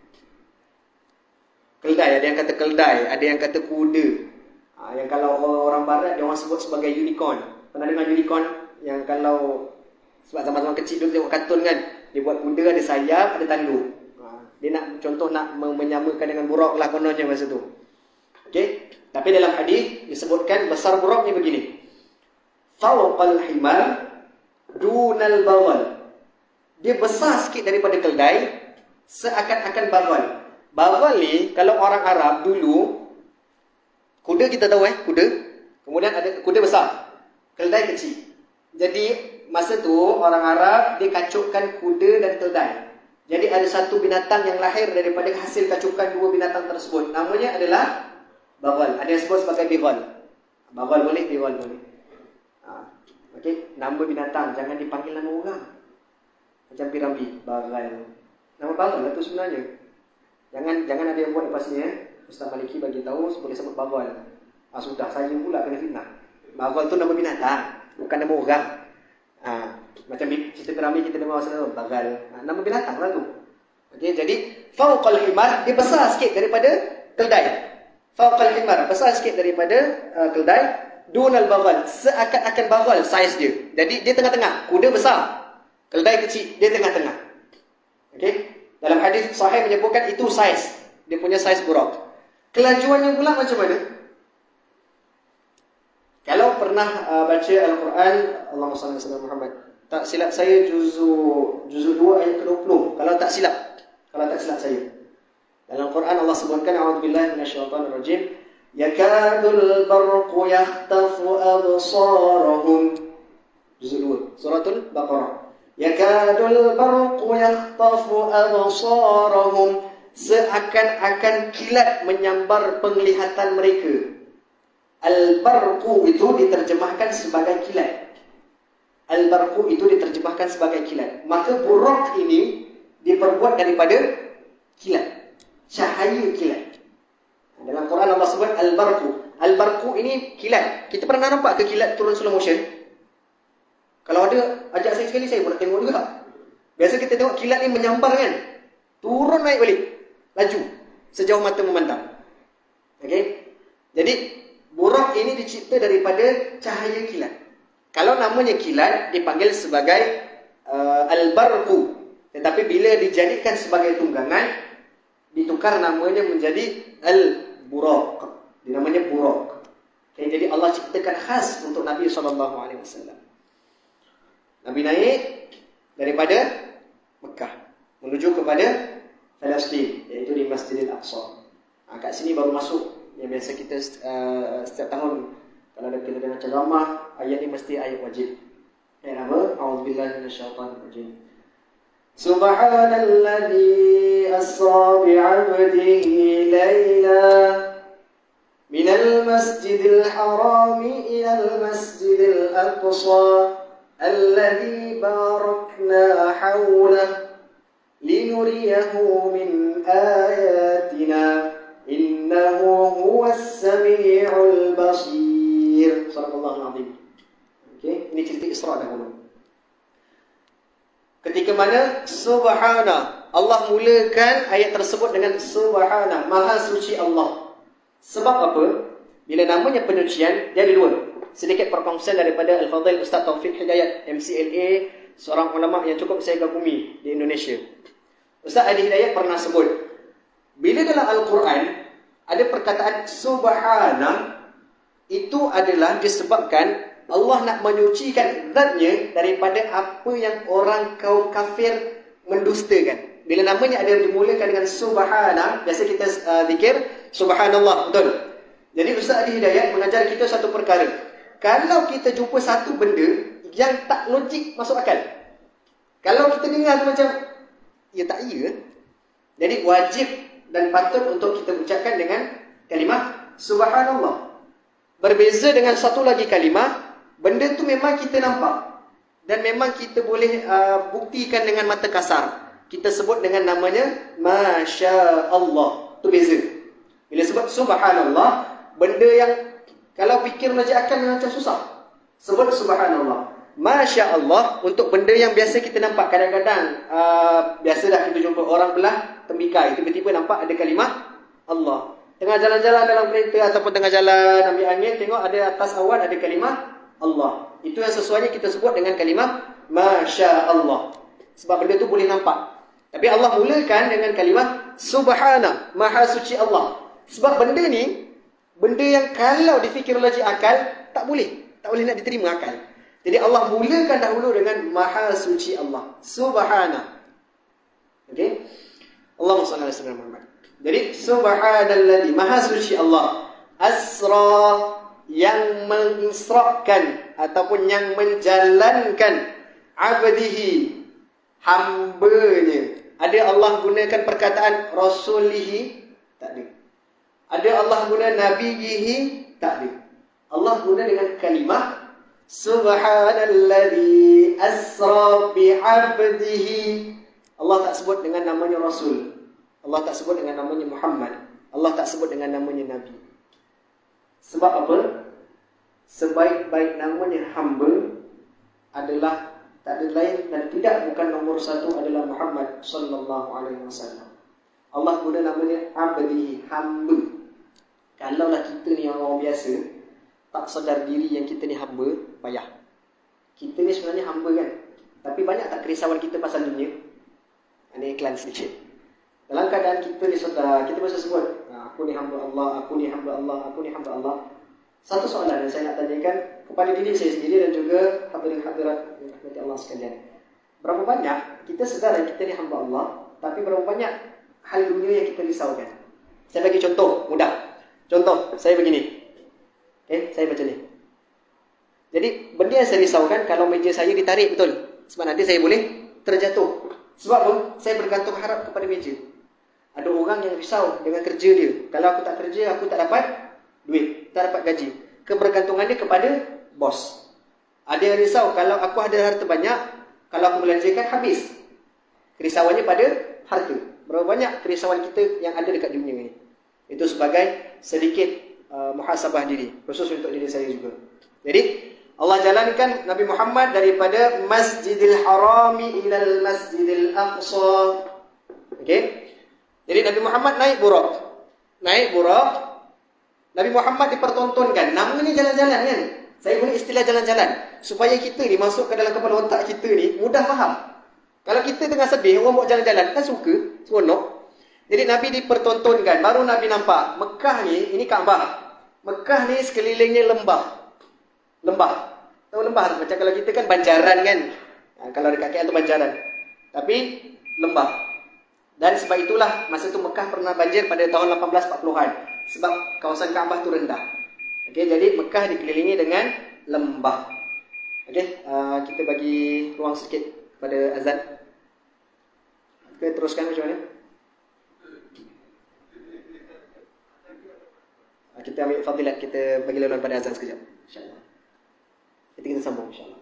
Keldai, ada yang kata keldai, ada yang kata kuda. Ha, yang kalau orang barat dia orang sebut sebagai unicorn. Pernah dengar unicorn? Yang kalau sebab zaman-zaman kecil dulu tengok kartun kan, dia buat kuda ada sayap, ada tanduk. Ha, dia nak contoh nak menyamakan dengan buruk lah kononnya masa tu. Okey, tapi dalam hadis disebutkan besar buruk ni begini. Fawqal himar dunal bawal. Dia besar sikit daripada keldai, seakan-akan bagal. Bagal ni, kalau orang Arab dulu, kuda kita tahu eh, kuda. Kemudian ada kuda besar, keldai kecil. Jadi, masa tu orang Arab dia kacukkan kuda dan keldai. Jadi ada satu binatang yang lahir daripada hasil kacukan dua binatang tersebut. Namanya adalah baghal. Ada yang sebut sebagai bighal. Baghal boleh, bighal boleh. Ha. Okey, nama binatang, jangan dipanggil nama orang. Macam piramli, baghal. Nama baghal lah tu sebenarnya. Jangan jangan ada yang buat lepas ni eh. Ustaz Maliki bagi tahu boleh sebut baghal. Ah sudah, saya pula kena fitnah. Baghal tu nama binatang, bukan nama orang. Ha. Macam cerita piramli kita dengar asal baghal. Ha, nama binatang lah tu. Okey, jadi fauqal himar dia besar sikit daripada keldai. Fauqal himar besar sikit daripada uh, keldai. Dunal baghal, seakan-akan baghal saiz dia. Jadi dia tengah-tengah. Kuda besar, keldai kecil, dia tengah-tengah. Okey. Dalam hadis sahih menyebutkan itu saiz. Dia punya saiz burak. Kelajuannya pula macam mana? Kalau pernah uh, baca Al-Quran, Allahumma salli ala Muhammad. Tak silap saya juzuk juzuk dua ayat ke dua puluh. Kalau tak silap. Kalau tak silap saya. Dalam Quran Allah sebutkan a'udzubillahi minasyaitonir rajim. Yakadul barqu yakhtafu absarahum. Juzuk dua, suratul Baqarah. Yakadul barqu yakhtafu absarahum. Seakan-akan kilat menyambar penglihatan mereka. Al-barqu itu diterjemahkan sebagai kilat. Al-barqu itu diterjemahkan sebagai kilat. Maka buraq ini diperbuat daripada kilat. Cahaya kilat. Dalam Quran Allah sebut al-barqu. Al-barqu ini kilat. Kita pernah nampak ke kilat turun slow motion? Kalau ada, ajak saya sekali, saya pun nak tengok juga. Biasa kita tengok kilat ni menyambar kan? Turun naik balik. Laju. Sejauh mata memandang. Okey? Jadi buraq ini dicipta daripada cahaya kilat. Kalau namanya kilat dipanggil sebagai uh, al-barqu. Tetapi bila dijadikan sebagai tunggangan, ditukar namanya menjadi al-buraq. Dia namanya buraq. Okay, jadi Allah ciptakan khas untuk Nabi sallallahu alaihi wasallam. Nabi naik daripada Mekah menuju kepada Palestin, iaitu di Masjidil Aqsa. Ha, kat sini baru masuk yang biasa kita uh, setiap tahun kalau ada kena dengan ceramah, ayat ni mesti ayat wajib. Ayat apa? A'udzubillahi minasyaitonir rajim. Subhanalladzi asra bi'abdihi laila minal masjidil harami ilal masjidil aqsa alladzi barakna hawlahu linuriyahu min ayatina innahu huwas sami'ul basir. Subhanallahul azim. Okey, ini cerita Isra dahulu. Ketika mana subhana, Allah mulakan ayat tersebut dengan subhana, maha suci Allah. Sebab apa? Bila namanya penyucian, dia ada dua. Sedikit perkongsian daripada Al-Fadhil Ustaz Taufik Hidayat, M C L A, seorang ulama yang cukup saya kagumi di Indonesia. Ustaz Ali Hidayat pernah sebut, bila dalam Al-Quran ada perkataan subhana, itu adalah disebabkan Allah nak menyucikan zatnya daripada apa yang orang kaum kafir mendustakan. Bila namanya ada dimulakan dengan subhana, biasa kita uh, zikir subhanallah, betul? Jadi Ustaz Ali Hidayat mengajar kita satu perkara. Kalau kita jumpa satu benda yang tak logik masuk akal, kalau kita dengar tu macam ya tak iya, jadi wajib dan patut untuk kita ucapkan dengan kalimah subhanallah. Berbeza dengan satu lagi kalimah, benda tu memang kita nampak dan memang kita boleh uh, buktikan dengan mata kasar. Kita sebut dengan namanya Masya Allah. Itu beza. Bila sebut subhanallah, benda yang kalau fikir logik akan macam susah. Sebut subhanallah. Masya Allah untuk benda yang biasa kita nampak. Kadang-kadang uh, biasa dah kita jumpa orang belah tembikai, tiba-tiba nampak ada kalimah Allah. Tengah jalan-jalan dalam kereta ataupun tengah jalan ambil angin, tengok ada atas awan ada kalimah Allah. Itu yang sesuainya kita sebut dengan kalimah Masya Allah. Sebab benda tu boleh nampak. Tapi Allah mulakan dengan kalimah Subhana, Maha Suci Allah. Sebab benda ni, benda yang kalau difikir logik akal, tak boleh. Tak boleh nak diterima akal. Jadi Allah mulakan dahulu dengan Maha Suci Allah. Subhana. Okey? Allahumma salli ala sayyidina Muhammad. Jadi subhanalladzi, maha suci Allah, asra, yang mengisrakan ataupun yang menjalankan abdihi, hambanya. Ada Allah gunakan perkataan rasulihi? Tak ada. Ada Allah guna nabiyihi? Tak ada. Allah guna dengan kalimah subhanalladzi asra bi'abdihi. Allah tak sebut dengan namanya Rasul. Allah tak sebut dengan namanya Muhammad. Allah tak sebut dengan namanya Nabi. Sebab apa? Sebaik-baik namanya hamba adalah tak ada lain dan tidak bukan nomor satu adalah Muhammad sallallahu alaihi wasallam. Allah guna namanya abdihi, hamba. Kalaulah kita ni orang biasa tak sedar diri yang kita ni hamba, payah. Kita ni sebenarnya hamba kan. Tapi banyak tak kerisauan kita pasal dunia? Ini iklan sedikit. Dalam keadaan kita ni sedar, kita bisa sebut, aku ni hamba Allah, aku ni hamba Allah, aku ni hamba Allah. Satu soalan yang saya nak tanyakan kepada diri saya sendiri dan juga hadirin hadirat yang dirahmati Allah sekalian. Berapa banyak kita sedar yang kita ni hamba Allah, tapi berapa banyak hal dunia yang kita risaukan? Saya bagi contoh mudah. Contoh, saya begini. Okay, saya baca ni. Jadi, benda yang saya risaukan kalau meja saya ditarik betul. Sebab nanti saya boleh terjatuh. Sebab apa? Saya bergantung harap kepada meja. Ada orang yang risau dengan kerja dia. Kalau aku tak kerja, aku tak dapat duit, tak dapat gaji. Kebergantungan dia kepada bos. Ada yang risau, kalau aku ada harta banyak, kalau aku belanjakan habis. Kerisauannya pada harta. Berapa banyak kerisauan kita yang ada dekat dunia ini. Itu sebagai sedikit uh, muhasabah diri, khusus untuk diri saya juga. Jadi Allah jalankan Nabi Muhammad daripada Masjidil Harami ilal Masjidil Aqsa. Okey. Jadi Nabi Muhammad naik Buraq. Naik Buraq. Nabi Muhammad dipertontonkan. Nama ni jalan-jalan kan? Saya guna istilah jalan-jalan supaya kita ni masuk ke dalam kepala otak kita ni mudah faham. Kalau kita tengah sedih, orang bawa jalan-jalan, kan suka, seronok. Jadi Nabi dipertontonkan. Baru Nabi nampak Mekah ni, ini Kaabah. Mekah ni sekelilingnya lembah. Lembah. Tahu lembah? Macam kalau kita kan banjaran kan. Ha, kalau dekat K L tu banjaran. Tapi lembah. Dan sebab itulah masa tu Mekah pernah banjir pada tahun lapan belas empat puluhan. Sebab kawasan Kaabah tu rendah. Okey, jadi Mekah dikelilingi dengan lembah. Okey, uh, kita bagi ruang sikit pada azan. Okey, teruskan macam mana? Uh, kita ambil fadilat, kita bagi laluan pada azan sekejap. InsyaAllah. Kita kita sambung insyaAllah.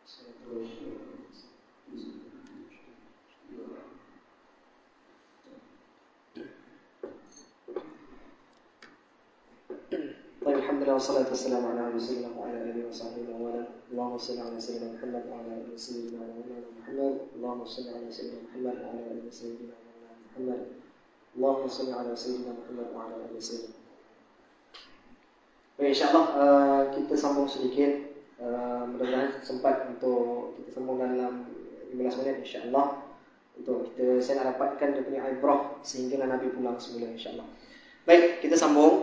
Alhamdulillah wassalatu wassalamu ala rasulillah wa ala alihi wa sahbihi wa ala. Allahumma shalli ala sayyidina Muhammad wa ala ali sayyidina Muhammad. Allahumma shalli ala sayyidina Muhammad wa ala ali sayyidina Muhammad. Allahumma shalli ala sayyidina Muhammad wa ala ali sayyidina. Baik, insyaallah uh, kita sambung sedikit. Uh, mudah-mudahan sempat untuk kita sambung dalam lima belas minit insyaallah. Untuk kita saya nak dapatkan dia punya ibrah sehingga Nabi pulang semula insyaallah. Baik, kita sambung.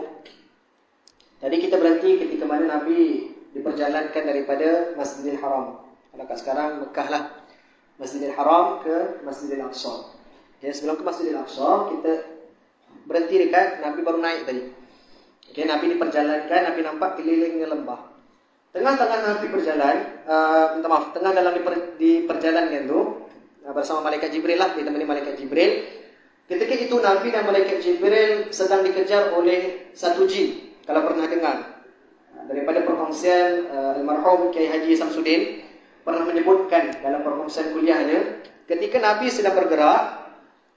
Tadi kita berhenti ketika mana Nabi diperjalankan daripada Masjidil Haram. Kalau kat sekarang Mekah lah. Masjidil Haram ke Masjidil Aqsa. Okay, sebelum ke Masjidil Aqsa kita berhenti dekat Nabi baru naik tadi. Okay, Nabi diperjalankan, Nabi nampak kelilingnya lembah. Tengah-tengah Nabi berjalan, uh, minta maaf, tengah dalam diper, diperjalankan tu uh, bersama malaikat Jibril lah, ditemani malaikat Jibril. Ketika itu Nabi dan malaikat Jibril sedang dikejar oleh satu jin. Kalau pernah dengar daripada perkongsian uh, almarhum Kiai Haji Samsudin pernah menyebutkan dalam perkongsian kuliahnya, ketika Nabi sedang bergerak,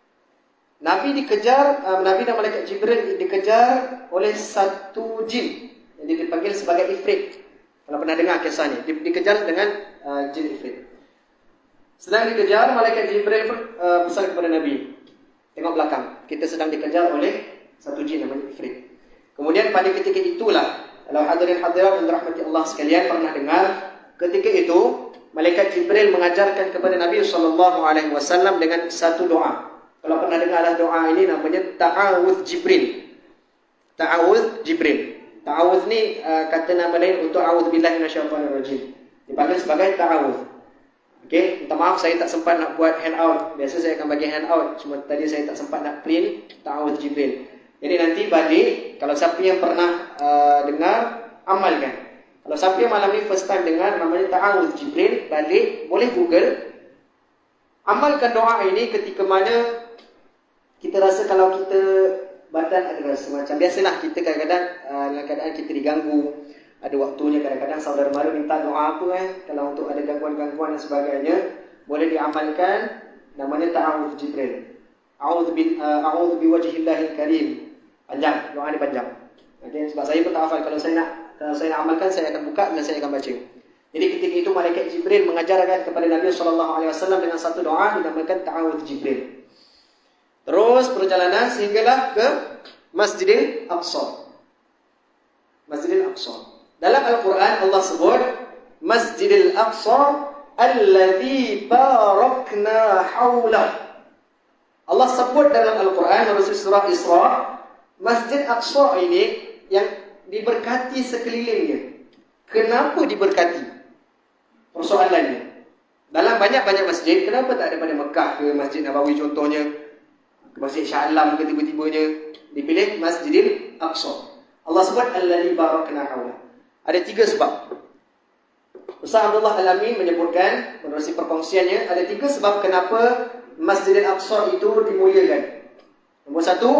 Nabi dikejar, uh, Nabi dan malaikat Jibril dikejar oleh satu jin yang dipanggil sebagai Ifrit. Kalau pernah dengar kisahnya, di, dikejar dengan uh, jin Ifrit. Sedang dikejar, malaikat Jibril uh, pesan kepada Nabi, tengok belakang, kita sedang dikejar oleh satu jin namanya Ifrit. Kemudian pada ketika itulah, kalau hadirin hadirat dan rahmati Allah sekalian pernah dengar, ketika itu malaikat Jibril mengajarkan kepada Nabi sallallahu alaihi wasallam dengan satu doa. Kalau pernah dengarlah doa ini namanya ta'awudz Jibril. Ta'awudz Jibril. Ta'awudz ni uh, kata nama lain untuk a'udzubillahi minasyaitonir rajim. Dipanggil sebagai ta'awudz. Okey, minta maaf saya tak sempat nak buat handout. Biasa saya akan bagi handout, cuma tadi saya tak sempat nak print ta'awudz Jibril. Jadi nanti balik, kalau siapa yang pernah uh, dengar, amalkan. Kalau siapa yang malam ni first time dengar, namanya ta'awudz Jibril, balik, boleh Google. Amalkan doa ini ketika mana kita rasa kalau kita badan ada rasa macam biasalah kita kadang-kadang uh, dalam keadaan kita diganggu. Ada waktunya kadang-kadang saudara mara minta doa apa eh, kalau untuk ada gangguan-gangguan dan sebagainya, boleh diamalkan, namanya ta'awudz Jibril. A'udzu bi uh, a'udzu biwajhillahil karim. Panjang, doa ni panjang. Okay, sebab saya pun tak hafal. Kalau saya nak kalau saya nak amalkan, saya akan buka dan saya akan baca. Jadi ketika itu malaikat Jibril mengajarkan kepada Nabi sallallahu alaihi wasallam dengan satu doa dinamakan ta'awudz Jibril. Terus perjalanan sehinggalah ke Masjidil Aqsa. Masjidil Aqsa. Dalam Al-Quran Allah sebut Masjidil Aqsa alladzi barakna haulah. Allah sebut dalam Al-Quran dalam surah Isra, Masjid Aqsa ini yang diberkati sekelilingnya. Kenapa diberkati? Persoalannya, dalam banyak-banyak masjid, kenapa tak ada pada Mekah ke Masjid Nabawi contohnya, ke Masjid Shah Alam ke tiba-tibanya dipilih Masjidil Aqsa? Allah sebut alladzi barakna haulah. Ada tiga sebab. Ustaz Abdullah Al-Amin menyebutkan menerusi perkongsiannya, ada tiga sebab kenapa Masjidil Aqsa itu dimuliakan. Nombor satu,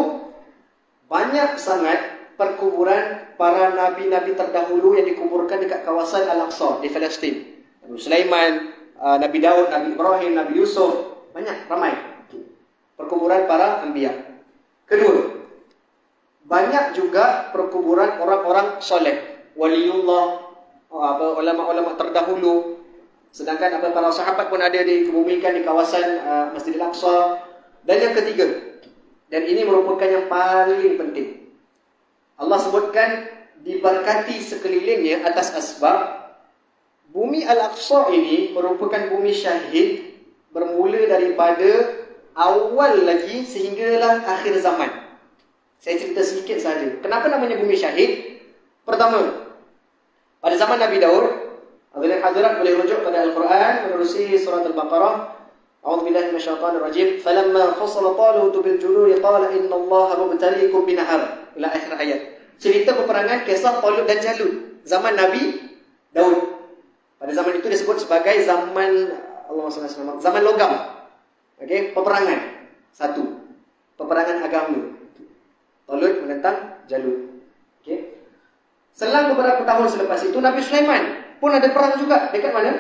banyak sangat perkuburan para nabi-nabi terdahulu yang dikuburkan dekat kawasan Al-Aqsa di Palestin. Nabi Sulaiman, Nabi Daud, Nabi Ibrahim, Nabi Yusuf, banyak, ramai perkuburan para anbiya. Kedua, banyak juga perkuburan orang-orang soleh, waliullah, apa ulama-ulama terdahulu. Sedangkan apa para sahabat pun ada dikebumikan di kawasan uh, Masjidil Aqsa. Dan yang ketiga, dan ini merupakan yang paling penting, Allah sebutkan diberkati sekelilingnya atas asbab. Bumi Al-Aqsa ini merupakan bumi syahid, bermula daripada awal lagi sehinggalah akhir zaman. Saya cerita sedikit saja. Kenapa namanya bumi syahid? Pertama, pada zaman Nabi Daud, hadirin hadirat boleh rujuk pada Al-Quran menerusi surat Al-Baqarah. A'udzubillahi minasyaitonir rajim. Falamma fasala Talut bil junud qala innallaha mubtaliikum binahar. Ila akhir ayat. Cerita peperangan kisah Talut dan Jalut zaman Nabi Daud. Pada zaman itu disebut sebagai zaman Allahumma shalli alaihi wasallam, zaman logam. Okey, peperangan. Satu, peperangan agama. Talut menentang Jalut. Okey. Selang beberapa tahun selepas itu Nabi Sulaiman pun ada perang juga. Dekat mana?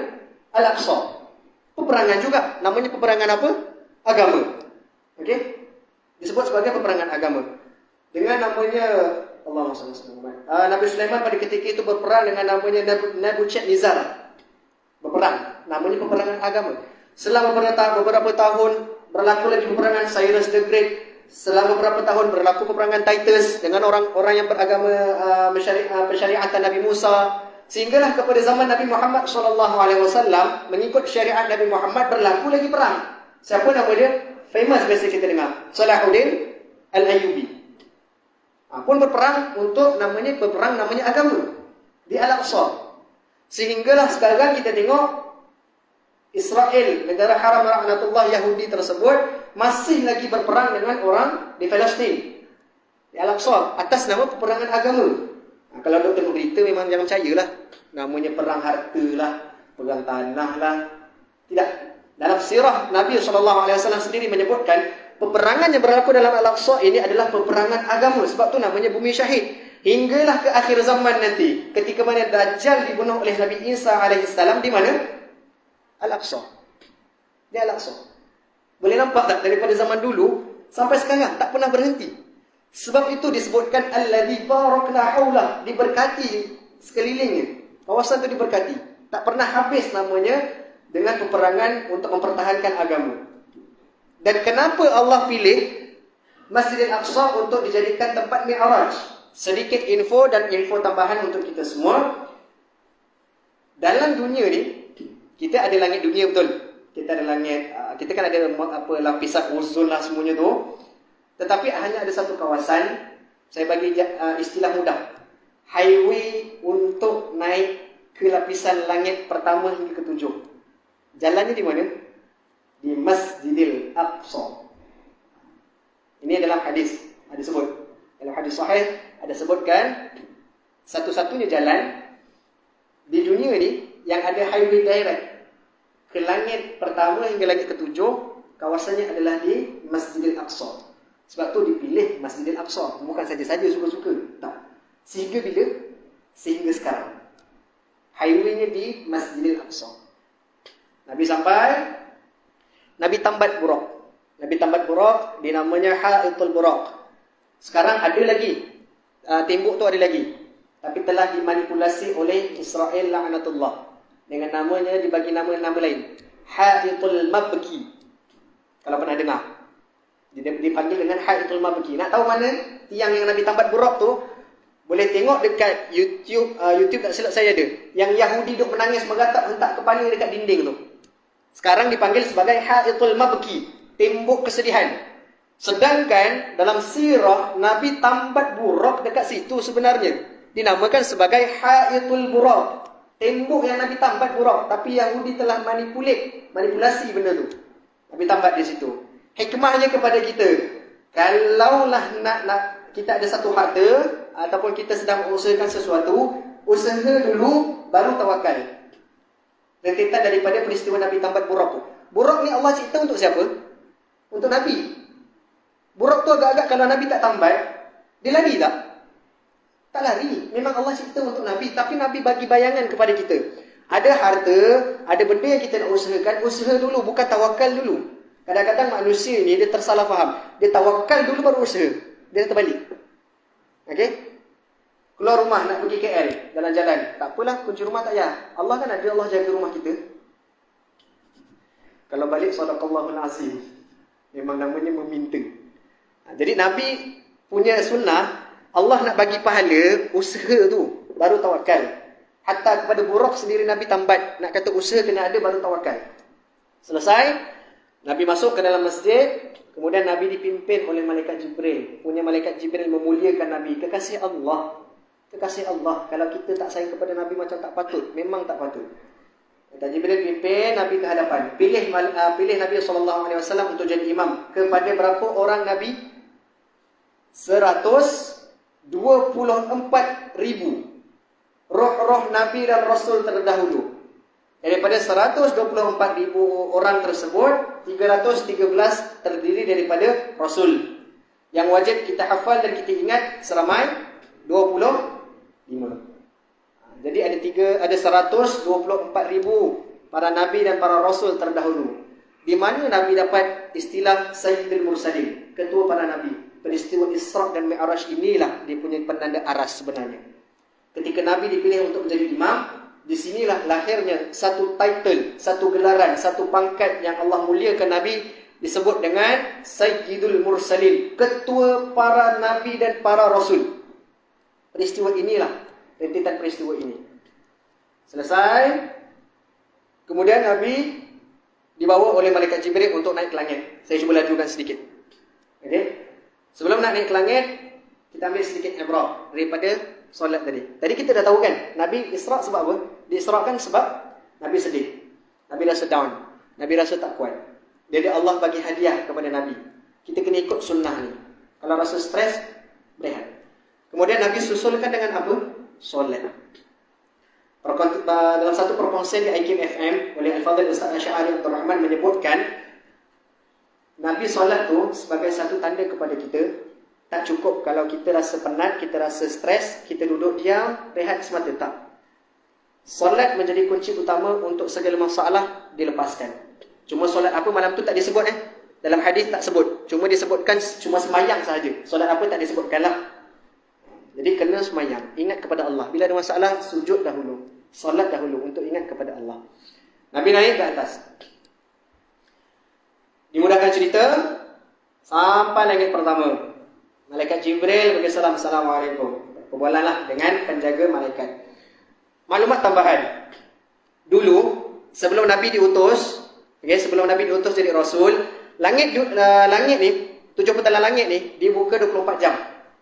Al-Aqsa. Peperangan juga. Namanya peperangan apa? Agama. Okey? Disebut sebagai peperangan agama. Dengan namanya Allahumma shalli ala Muhammad. Uh, Nabi Sulaiman pada ketika itu berperang dengan namanya Nebuchadnezzar. Berperang. Namanya peperangan agama. Selama beberapa, beberapa tahun berlaku lagi peperangan Cyrus the Great. Selama beberapa tahun berlaku peperangan Titus dengan orang-orang yang beragama uh, mensyari- uh, pensyariatan Nabi Musa. Sehinggalah kepada zaman Nabi Muhammad sallallahu alaihi wasallam, mengikut syariat Nabi Muhammad berlaku lagi perang. Siapa nama dia? Famous biasa kita dengar. Salahuddin Al-Ayyubi. Ha, pun berperang untuk namanya berperang namanya agama di Al-Aqsa. Sehinggalah sekarang kita tengok Israel, negara haram laknatullah Yahudi tersebut masih lagi berperang dengan orang di Palestin, di Al-Aqsa, atas nama peperangan agama. Ha, kalau dok tengok berita memang jangan percayalah. Namanya perang harta lah, perang tanah lah. Tidak. Dalam sirah Nabi sallallahu alaihi wasallam sendiri menyebutkan peperangan yang berlaku dalam Al-Aqsa ini adalah peperangan agama. Sebab tu namanya bumi syahid. Hinggalah ke akhir zaman nanti, ketika mana Dajjal dibunuh oleh Nabi Isa alaihissalam di mana? Al-Aqsa. Di Al-Aqsa. Boleh nampak tak daripada zaman dulu sampai sekarang tak pernah berhenti. Sebab itu disebutkan alladzi barakna haulah, diberkati sekelilingnya. Kawasan itu diberkati. Tak pernah habis namanya dengan peperangan untuk mempertahankan agama. Dan kenapa Allah pilih Masjidil Aqsa untuk dijadikan tempat Mi'raj? Sedikit info dan info tambahan untuk kita semua. Dalam dunia ni, kita ada langit dunia betul. Kita ada langit, kita kan ada apa lapisan ozon lah semuanya tu. Tetapi hanya ada satu kawasan, saya bagi istilah mudah. Highway untuk naik ke lapisan langit pertama hingga ketujuh. Jalannya di mana? Di Masjidil Aqsa. Ini adalah hadis. Ada sebut. Dalam hadis sahih ada sebutkan satu-satunya jalan di dunia ni yang ada highway direct ke langit pertama hingga langit ketujuh, kawasannya adalah di Masjidil Aqsa. Sebab tu dipilih Masjidil Aqsa. Bukan saja-saja suka-suka. Tak. Sehingga bila? Sehingga sekarang. Highway-nya di Masjidil Aqsa. Nabi sampai, Nabi tambat Buraq. Nabi tambat Buraq, dinamanya Ha'itul Buraq. Sekarang ada lagi. Uh, tembok tu ada lagi. Tapi telah dimanipulasi oleh Israel la'natullah. Dengan namanya dibagi nama-nama lain. Ha'itul Mabki. Kalau pernah dengar. Dipanggil dengan Ha'itul Mabki. Nak tahu mana tiang yang Nabi tambat Buraq tu? Boleh tengok dekat YouTube, uh, YouTube tak silap saya ada. Yang Yahudi duk menangis meratap hentak kepala dekat dinding tu. Sekarang dipanggil sebagai Ha'itul Mabki, tembok kesedihan. Sedangkan dalam sirah Nabi tambat Buraq dekat situ sebenarnya dinamakan sebagai Ha'itul Buraq, tembok yang Nabi tambat Buraq. Tapi Yahudi telah manipulate, manipulasi benda tu. Nabi tambat di situ. Hikmahnya kepada kita, kalaulah nak nak kita ada satu harta ataupun kita sedang mengusahakan sesuatu, usaha dulu baru tawakal. Dan kita daripada peristiwa Nabi tambat Buraq tu. Buraq ni Allah cipta untuk siapa? Untuk Nabi. Buraq tu agak-agak kalau Nabi tak tambat, dia lari tak? Tak lari. Memang Allah cipta untuk Nabi. Tapi Nabi bagi bayangan kepada kita. Ada harta, ada benda yang kita nak usahakan, usaha dulu, bukan tawakal dulu. Kadang-kadang manusia ni dia tersalah faham. Dia tawakal dulu baru usaha. Dia terbalik. Okey? Keluar rumah nak pergi K L, jalan-jalan. Tak apalah, kunci rumah tak payah. Allah kan ada, Allah jaga rumah kita. Kalau balik, sadaqallahul azim. Memang namanya meminta. Jadi Nabi punya sunnah, Allah nak bagi pahala, usaha tu, baru tawakal. Hatta kepada Buraq sendiri Nabi tambat. Nak kata usaha kena ada, baru tawakal. Selesai, Nabi masuk ke dalam masjid. Kemudian Nabi dipimpin oleh Malaikat Jibril. Punya Malaikat Jibril memuliakan Nabi. Kekasih Allah. Kekasih Allah. Kalau kita tak sayang kepada Nabi macam tak patut. Memang tak patut. Malaikat Jibril pimpin Nabi ke hadapan. Pilih uh, pilih Nabi sallallahu alaihi wasallam untuk jadi imam. Kepada berapa orang Nabi? seratus dua puluh empat ribu. Roh-roh Nabi dan Rasul terdahulu. Daripada seratus dua puluh empat ribu orang tersebut, tiga ratus tiga belas terdiri daripada Rasul. Yang wajib kita hafal dan kita ingat seramai dua puluh lima. Jadi ada tiga, ada seratus dua puluh empat ribu para nabi dan para rasul terdahulu. Di mana Nabi dapat istilah Sayyidul Mursalin, ketua para nabi. Peristiwa Isra dan Mi'raj inilah dia punya penanda aras sebenarnya. Ketika Nabi dipilih untuk menjadi imam, di sinilah lahirnya satu title, satu gelaran, satu pangkat yang Allah muliakan Nabi, disebut dengan Sayyidul Mursalin, ketua para nabi dan para rasul. Peristiwa inilah, rentetan peristiwa ini. Selesai, kemudian Nabi dibawa oleh malaikat Jibril untuk naik ke langit. Saya cuba lajukan sedikit. Okay. Sebelum nak naik ke langit, kita ambil sedikit ibrah daripada solat tadi. Tadi kita dah tahu kan, Nabi Isra sebab apa? Diisrakan sebab Nabi sedih. Nabi rasa down. Nabi rasa tak kuat. Jadi Allah bagi hadiah kepada Nabi. Kita kena ikut sunnah ni. Kalau rasa stres, berehat. Kemudian Nabi susulkan dengan apa? Solat. Dalam satu perkongsian di I K M F M oleh Al-Fadhil Ustaz Asy'ari Abdul Rahman menyebutkan Nabi solat tu sebagai satu tanda kepada kita, tak cukup kalau kita rasa penat, kita rasa stres, kita duduk diam, rehat semata, tak. Solat menjadi kunci utama untuk segala masalah dilepaskan. Cuma solat apa malam tu tak disebut eh. Dalam hadis tak sebut. Cuma disebutkan cuma semayang sahaja. Solat apa tak disebutkan lah. Jadi kena semayang, ingat kepada Allah. Bila ada masalah, sujud dahulu, solat dahulu untuk ingat kepada Allah. Nabi naik ke atas. Dimudahkan cerita, sampai langit pertama. Malaikat Jibril bagi salam, Assalamualaikum. Perbualanlah dengan penjaga malaikat. Maklumat tambahan. Dulu, sebelum Nabi diutus, okay, sebelum Nabi diutus jadi Rasul, langit uh, langit ni, tujuh petala langit ni, dibuka dua puluh empat jam.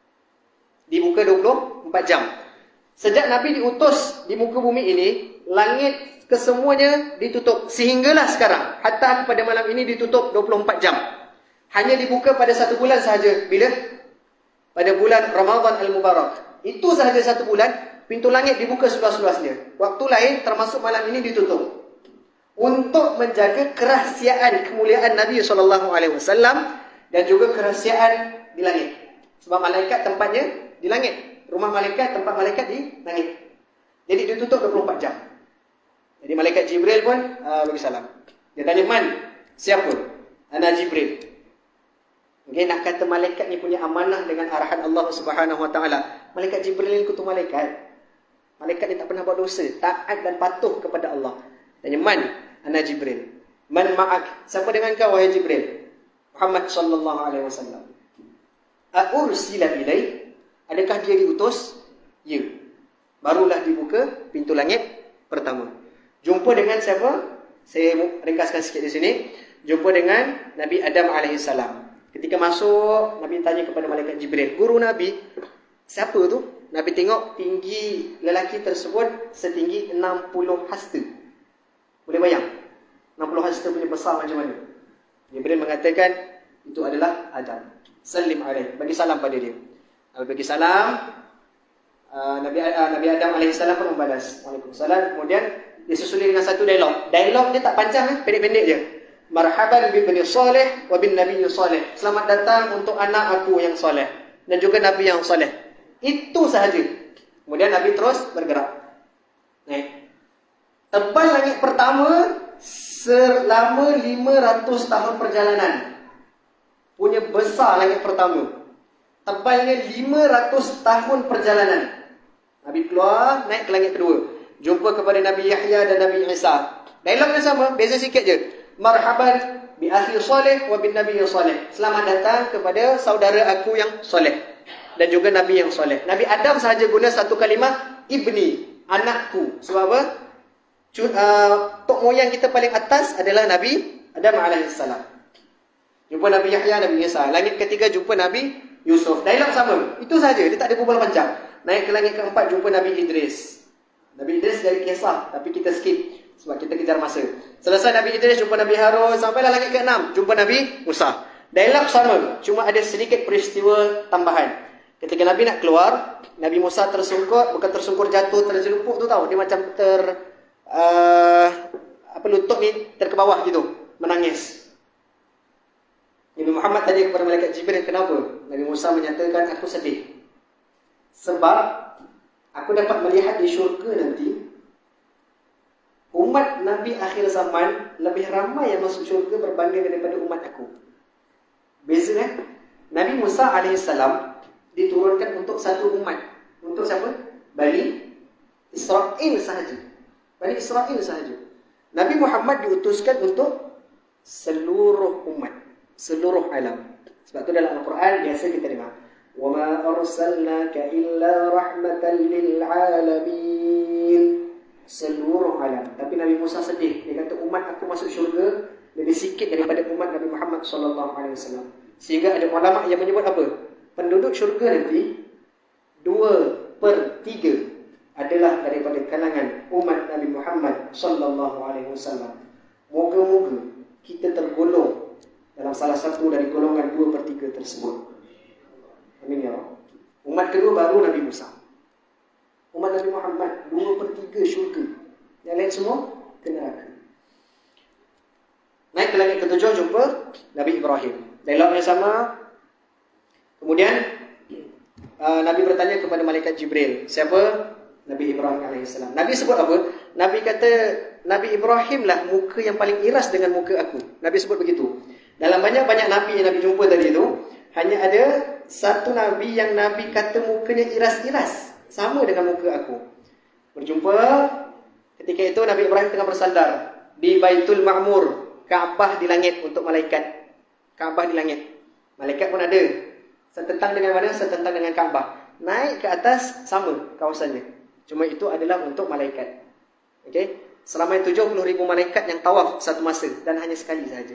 Dibuka dua puluh empat jam. Sejak Nabi diutus di muka bumi ini, langit kesemuanya ditutup. Sehinggalah sekarang, hatta pada malam ini ditutup dua puluh empat jam. Hanya dibuka pada satu bulan sahaja. Bila? Pada bulan Ramadan Al-Mubarak. Itu sahaja satu bulan, pintu langit dibuka seluas-luasnya. Waktu lain, termasuk malam ini, ditutup. Untuk menjaga kerahsiaan kemuliaan Nabi sallallahu alaihi wasallam dan juga kerahsiaan di langit. Sebab malaikat tempatnya di langit. Rumah malaikat, tempat malaikat di langit. Jadi ditutup dua puluh empat jam. Jadi malaikat Jibril pun uh, bagi salam. Dia tanya, man? Siapa? Ana Jibril. Okay, nak kata malaikat ni punya amanah dengan arahan Allah Subhanahu Wa Taala. Malaikat Jibril ni kutu malaikat. Malaikat ni tak pernah buat dosa. Taat dan patuh kepada Allah. Tanya, man? Ana Jibril. Man ma'ak? Siapa dengan kau, wahai Jibril? Muhammad sallallahu alaihi wasallam. A'ursila ilai? Adakah dia diutus? Ya. Barulah dibuka pintu langit pertama. Jumpa dengan siapa? Saya ringkaskan sikit di sini. Jumpa dengan Nabi Adam alaihissalam. Ketika masuk, Nabi tanya kepada malaikat Jibril, guru Nabi, siapa tu? Nabi tengok tinggi lelaki tersebut setinggi enam puluh hasta. Boleh bayang? enam puluh hasta punya besar macam mana? Jibril mengatakan, itu adalah Adam. Salim alaih. Bagi salam pada dia. Nabi bagi salam. Uh, Nabi, uh, Nabi Adam alaihissalam pun membalas. Waalaikumsalam. Kemudian disusuli dengan satu dialog. Dialog dia tak panjang, eh? Pendek-pendek je. Marhaban bi bani salih wa bin nabiy salih. Selamat datang untuk anak aku yang soleh dan juga nabi yang soleh. Itu sahaja. Kemudian Nabi terus bergerak. Naik. Tebal langit pertama selama lima ratus tahun perjalanan. Punya besar langit pertama. Tebalnya lima ratus tahun perjalanan. Nabi keluar, naik ke langit kedua. Jumpa kepada Nabi Yahya dan Nabi Isa. Dialognya sama, beza sikit je. Marhaban bi akhi salih wa bin nabiy salih. Selamat datang kepada saudara aku yang soleh dan juga nabi yang soleh. Nabi Adam sahaja guna satu kalimah ibni, anakku. Sebab apa? Uh, tok moyang kita paling atas adalah Nabi Adam alaihissalam. Jumpa Nabi Yahya, Nabi Isa. Langit ketiga jumpa Nabi Yusuf. Dialog sama. Itu saja, dia tak ada berbual panjang. Naik ke langit keempat jumpa Nabi Idris. Nabi Idris dari kisah, tapi kita skip sebab kita kejar masa. Selesai Nabi Idris, jumpa Nabi Harun. Sampailah langit ke enam, jumpa Nabi Musa. Dialog sama, cuma ada sedikit peristiwa tambahan. Ketika Nabi nak keluar, Nabi Musa tersungkur, bukan tersungkur, jatuh, terjelupuk tu tahu. Dia macam ter... Uh, apa lutut ni ter ke bawah gitu, menangis. Nabi Muhammad tanya kepada malaikat Jibril, kenapa? Nabi Musa menyatakan, aku sedih. Sebab aku dapat melihat di syurga nanti umat Nabi akhir zaman lebih ramai yang masuk syurga berbanding daripada umat aku. Beza kan? Nabi Musa alaihissalam diturunkan untuk satu umat. Untuk siapa? Bani Israel sahaja. Bani Israel sahaja. Nabi Muhammad diutuskan untuk seluruh umat, seluruh alam. Sebab tu dalam Al-Quran biasa kita dengar, "Wa ma arsalnaka illa rahmatan lil alamin." Seluruh alam. Tapi Nabi Musa sedih. Dia kata umat aku masuk syurga lebih sikit daripada umat Nabi Muhammad sallallahu alaihi wasallam. Sehingga ada ulama yang menyebut apa? Penduduk syurga nanti dua per tiga adalah daripada kalangan umat Nabi Muhammad sallallahu alaihi wasallam. Moga-moga kita tergolong dalam salah satu dari golongan dua per tiga tersebut. Amin ya Allah. Umat kedua baru Nabi Musa. Umat Nabi Muhammad dua per tiga syurga. Yang lain semua ke neraka. Naik ke langit ketujuh, jumpa Nabi Ibrahim. Dialog yang sama. Kemudian uh, Nabi bertanya kepada malaikat Jibril. Siapa? Nabi Ibrahim alaihissalam. Nabi sebut apa? Nabi kata Nabi Ibrahim lah muka yang paling iras dengan muka aku. Nabi sebut begitu. Dalam banyak-banyak Nabi yang Nabi jumpa tadi itu, hanya ada satu Nabi yang Nabi kata mukanya iras-iras, sama dengan muka aku. Berjumpa, ketika itu Nabi Ibrahim tengah bersandar di Baitul Ma'mur, Kaabah di langit untuk malaikat. Kaabah di langit. Malaikat pun ada. Setentang dengan mana? Setentang dengan Kaabah. Naik ke atas, sama kawasannya. Cuma itu adalah untuk malaikat. Okey? Selama tujuh puluh ribu malaikat yang tawaf satu masa, dan hanya sekali sahaja.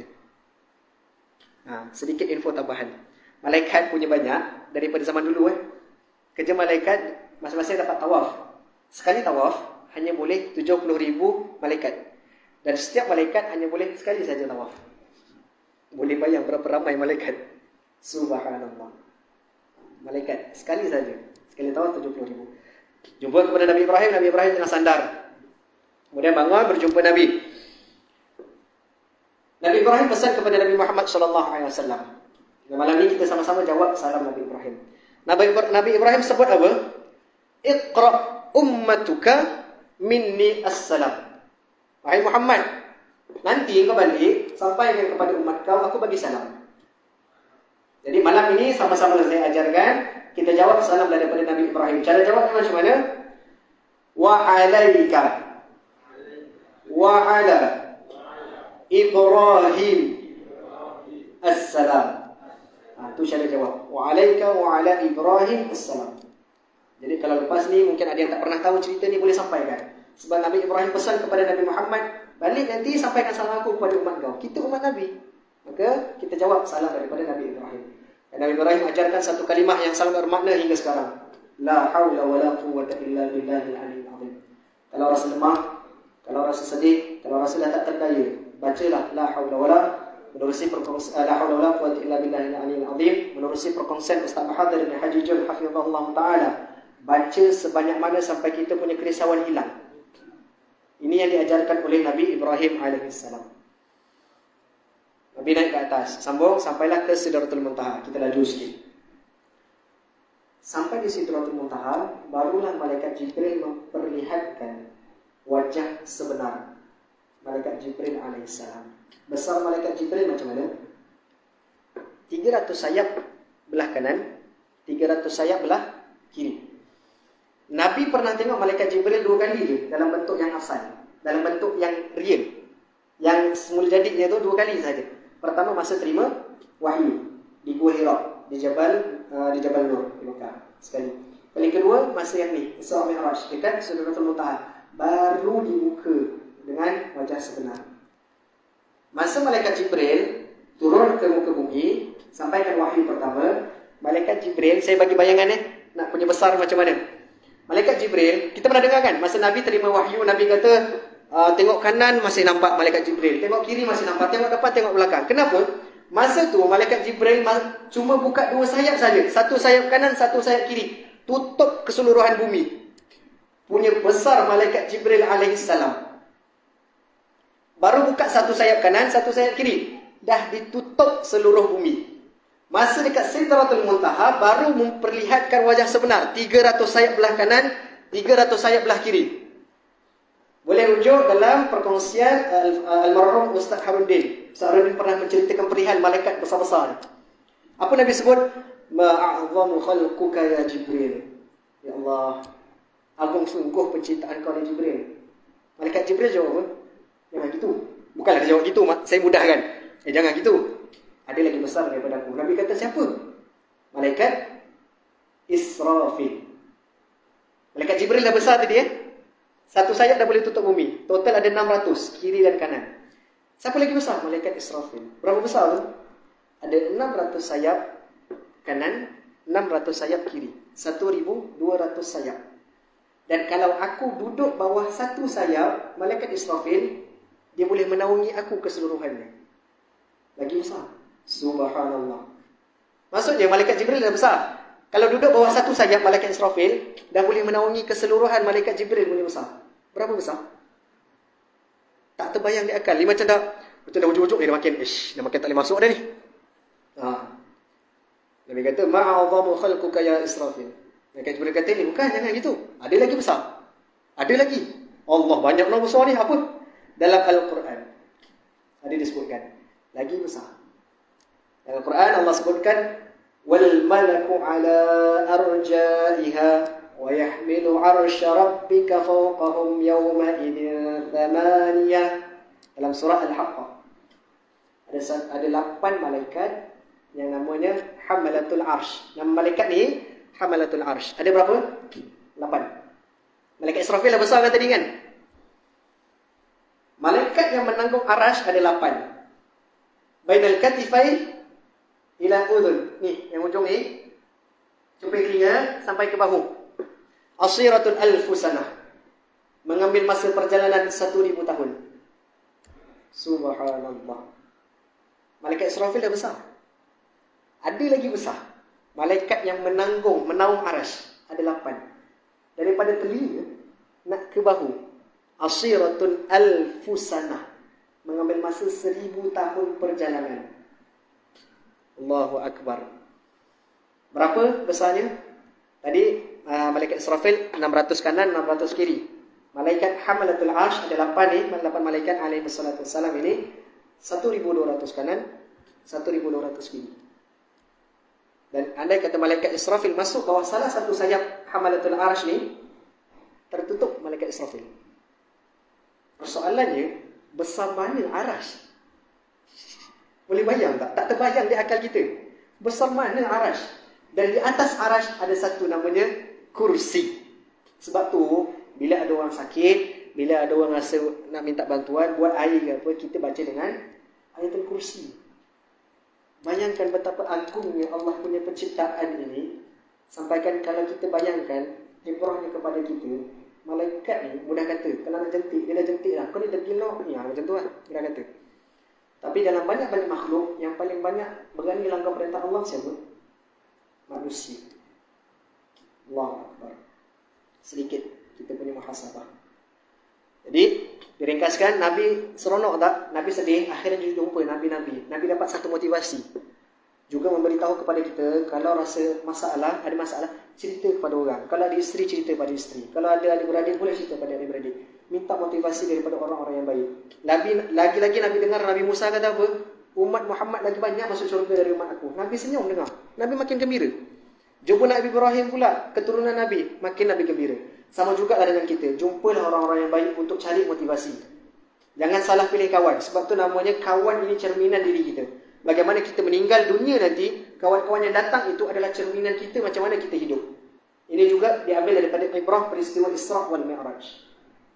Ha, sedikit info tambahan. Malaikat punya banyak daripada zaman dulu eh. Kerja malaikat masing-masing dapat tawaf. Sekali tawaf hanya boleh tujuh puluh ribu malaikat. Dan setiap malaikat hanya boleh sekali saja tawaf. Boleh bayang berapa ramai malaikat. Subhanallah. Malaikat sekali saja. Sekali tawaf tujuh puluh ribu. Jumpa kepada Nabi Ibrahim. Nabi Ibrahim tengah sandar. Kemudian bangun berjumpa Nabi. Nabi Ibrahim pesan kepada Nabi Muhammad sallallahu alaihi wasallam. Dan malam ini kita sama-sama jawab salam Nabi Ibrahim. Nabi, Nabi Ibrahim sebut apa? Iqra ummatuka minni as-salam. Wahai Muhammad, nanti kau balik sampaikan kepada umat kau aku bagi salam. Jadi malam ini sama-sama saya ajarkan, kita jawab salam daripada Nabi Ibrahim. Cara jawabnya macam mana? Wa alaika wa ala Ibrahim Assalam. Ha, itu cara jawab. Wa alaika wa ala Ibrahim Assalam. Jadi kalau lepas ni mungkin ada yang tak pernah tahu cerita ni, boleh sampaikan. Sebab Nabi Ibrahim pesan kepada Nabi Muhammad, balik nanti sampaikan salam aku kepada umat kau. Kita umat Nabi. Maka kita jawab salam daripada Nabi Ibrahim. Dan Nabi Ibrahim ajarkan satu kalimah yang sangat bermakna hingga sekarang. La haula wa la quwwata illa billahil aliyyil azim. Kalau rasa lemah, kalau rasa sedih, kalau rasa dah tak terdaya, bacalah la haula wala menerusi perkongsian la haula wala quwwata illa billahil aliyyil azim, menerusi perkongsian Ustaz Mahathir dan Haji Jul hafizahullah taala. Baca sebanyak mana sampai kita punya kerisauan hilang. Ini yang diajarkan oleh Nabi Ibrahim alaihissalam. Nabi naik ke atas, sambung sampailah ke Sidratul Muntaha. Kita laju sikit. Sampai di Sidratul Muntaha, barulah malaikat Jibril memperlihatkan wajah sebenar malaikat Jibril alaihissalam. Besar malaikat Jibril macam mana? tiga ratus sayap belah kanan, tiga ratus sayap belah kiri. Nabi pernah tengok malaikat Jibril dua kali je dalam bentuk yang asal, dalam bentuk yang real. Yang semula jadinya tu dua kali saja. Pertama masa terima wahyu di Gua Hira, di Jabal uh, di Jabal Nur di Mekah sekali. Kali kedua masa yang ni, Isra Mi'raj dekat Sidratul Muntaha, baru dibuka dengan wajah sebenar. Masa malaikat Jibril turun ke muka bumi, sampaikan wahyu pertama, malaikat Jibril, saya bagi bayangan eh, nak punya besar macam mana. Malaikat Jibril, kita pernah dengar kan, masa Nabi terima wahyu, Nabi kata, uh, tengok kanan masih nampak malaikat Jibril, tengok kiri masih nampak, tengok depan, tengok belakang. Kenapa? Masa tu malaikat Jibril cuma buka dua sayap saja, satu sayap kanan, satu sayap kiri, tutup keseluruhan bumi. Punya besar malaikat Jibril alaihissalam. Baru buka satu sayap kanan, satu sayap kiri, dah ditutup seluruh bumi. Masa dekat Sidratul Muntaha baru memperlihatkan wajah sebenar, tiga ratus sayap belah kanan, tiga ratus sayap belah kiri. Boleh merujuk dalam perkongsian Al-Marhum Ustaz Haruddin. Ustaz Haruddin pernah menceritakan perihal malaikat besar-besar. Apa Nabi sebut? Ma'a'zamu khalquka ya Jibril. Ya Allah, agung sungguh penciptaan kau ya Jibril. Malaikat Jibril jawab apa? Jangan gitu. Bukanlah dia jawab gitu, saya mudahkan. Eh jangan gitu. Ada lagi besar daripada aku. Nabi kata siapa? Malaikat Israfil. Malaikat Jibril dah besar tadi ya. Satu sayap dah boleh tutup bumi. Total ada enam ratus, kiri dan kanan. Siapa lagi besar? Malaikat Israfil. Berapa besar tu? Ada enam ratus sayap kanan, enam ratus sayap kiri. satu ribu dua ratus sayap. Dan kalau aku duduk bawah satu sayap, Malaikat Israfil, dia boleh menaungi aku keseluruhannya. Lagi besar. Subhanallah. Maksudnya Malaikat Jibril dah besar. Kalau duduk bawah satu sayap Malaikat Israfil, dah boleh menaungi keseluruhan Malaikat Jibril punya besar. Berapa besar? Tak terbayang di akal. Ni macam dah, macam dah ujuk-ujuk ni dah makin, ish, dah makin tak boleh masuk dah ni. Ha. Nabi kata, ma'a'adhamu khalquka ya Israfil. Malaikat Jibril kata ni, bukan, jangan gitu. Ada lagi besar. Ada lagi. Allah, banyak orang besar ni. Apa? Dalam Al-Quran ada disebutkan. Lagi besar. Dalam Al-Quran Allah sebutkan, wal malaku ala arja'iha wa yahmilu arsya rabbika fawqahum yawma idin thamaniyah. Dalam surah Al-Haqqah ada ada lapan malaikat yang namanya Hamalatul Arsh. Nama malaikat ni Hamalatul Arsh. Ada berapa? lapan. Malaikat Israfil lah besar kan tadi kan? Malaikat yang menanggung Arsh ada lapan. Bainal katifai ila udhun. Ni, yang ujung ni. Cuping telinga sampai ke bahu. Asiratul alfu sanah. Mengambil masa perjalanan satu ribu tahun. Subhanallah. Malaikat Israfil dah besar. Ada lagi besar. Malaikat yang menanggung, menaung Arsh. Ada lapan. Daripada telinga nak ke bahu. Asiratul alfu sanah. Mengambil masa seribu tahun perjalanan. Allahu Akbar. Berapa besarnya? Tadi uh, Malaikat Israfil enam ratus kanan, enam ratus kiri. Malaikat Hamalatul Arsh ada lapan ni, lapan malaikat alaihi salatu wassalam ini seribu dua ratus kanan, seribu dua ratus kiri. Dan andai kata Malaikat Israfil masuk bawah salah satu sayap Hamalatul Arsh ni, tertutup Malaikat Israfil. Persoalannya, besar mana Arsh? Boleh bayang tak? Tak terbayang di akal kita. Besar mana Arsh? Dan di atas Arsh ada satu namanya kursi. Sebab tu, bila ada orang sakit, bila ada orang rasa nak minta bantuan, buat air ke apa, kita baca dengan ayatul kursi. Bayangkan betapa agungnya Allah punya penciptaan ini. Sampaikan kalau kita bayangkan, ibrahnya kepada kita, malaikat ni, mudah kata, kalau nak jentik, dia dah jentik lah. Kau ni dah gila, ya, macam tu lah, mudah kata. Tapi dalam banyak-banyak makhluk, yang paling banyak berani langgar perintah Allah siapa? Manusia. Allahu Akbar. Sedikit kita punya muhasabah. Jadi, diringkaskan, Nabi seronok tak? Nabi sedih, akhirnya jumpa Nabi-Nabi. Nabi dapat satu motivasi. Juga memberitahu kepada kita, kalau rasa masalah, ada masalah, cerita kepada orang. Kalau ada isteri, cerita kepada isteri. Kalau ada adik-beradik, boleh cerita kepada adik-beradik. Minta motivasi daripada orang-orang yang baik. Nabi, lagi-lagi Nabi dengar Nabi Musa kata apa? Umat Muhammad lagi banyak masuk syurga dari umat aku. Nabi senyum dengar. Nabi makin gembira. Jumpa Nabi Ibrahim pula, keturunan Nabi, makin Nabi gembira. Sama juga lah dengan kita. Jumpalah orang-orang yang baik untuk cari motivasi. Jangan salah pilih kawan. Sebab tu namanya kawan ini cerminan diri kita. Bagaimana kita meninggal dunia nanti, kawan-kawan yang datang itu adalah cerminan kita macam mana kita hidup. Ini juga diambil daripada ibrah peristiwa Isra wal Mi'raj.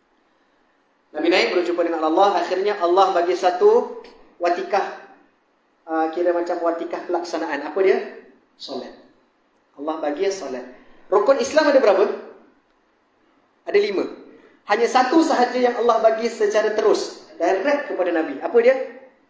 Nabi naik berjumpa dengan Allah. Akhirnya Allah bagi satu watikah, uh, kira macam watikah pelaksanaan. Apa dia? Solat. Allah bagi solat. Rukun Islam ada berapa? Ada lima. Hanya satu sahaja yang Allah bagi secara terus, direct kepada Nabi. Apa dia?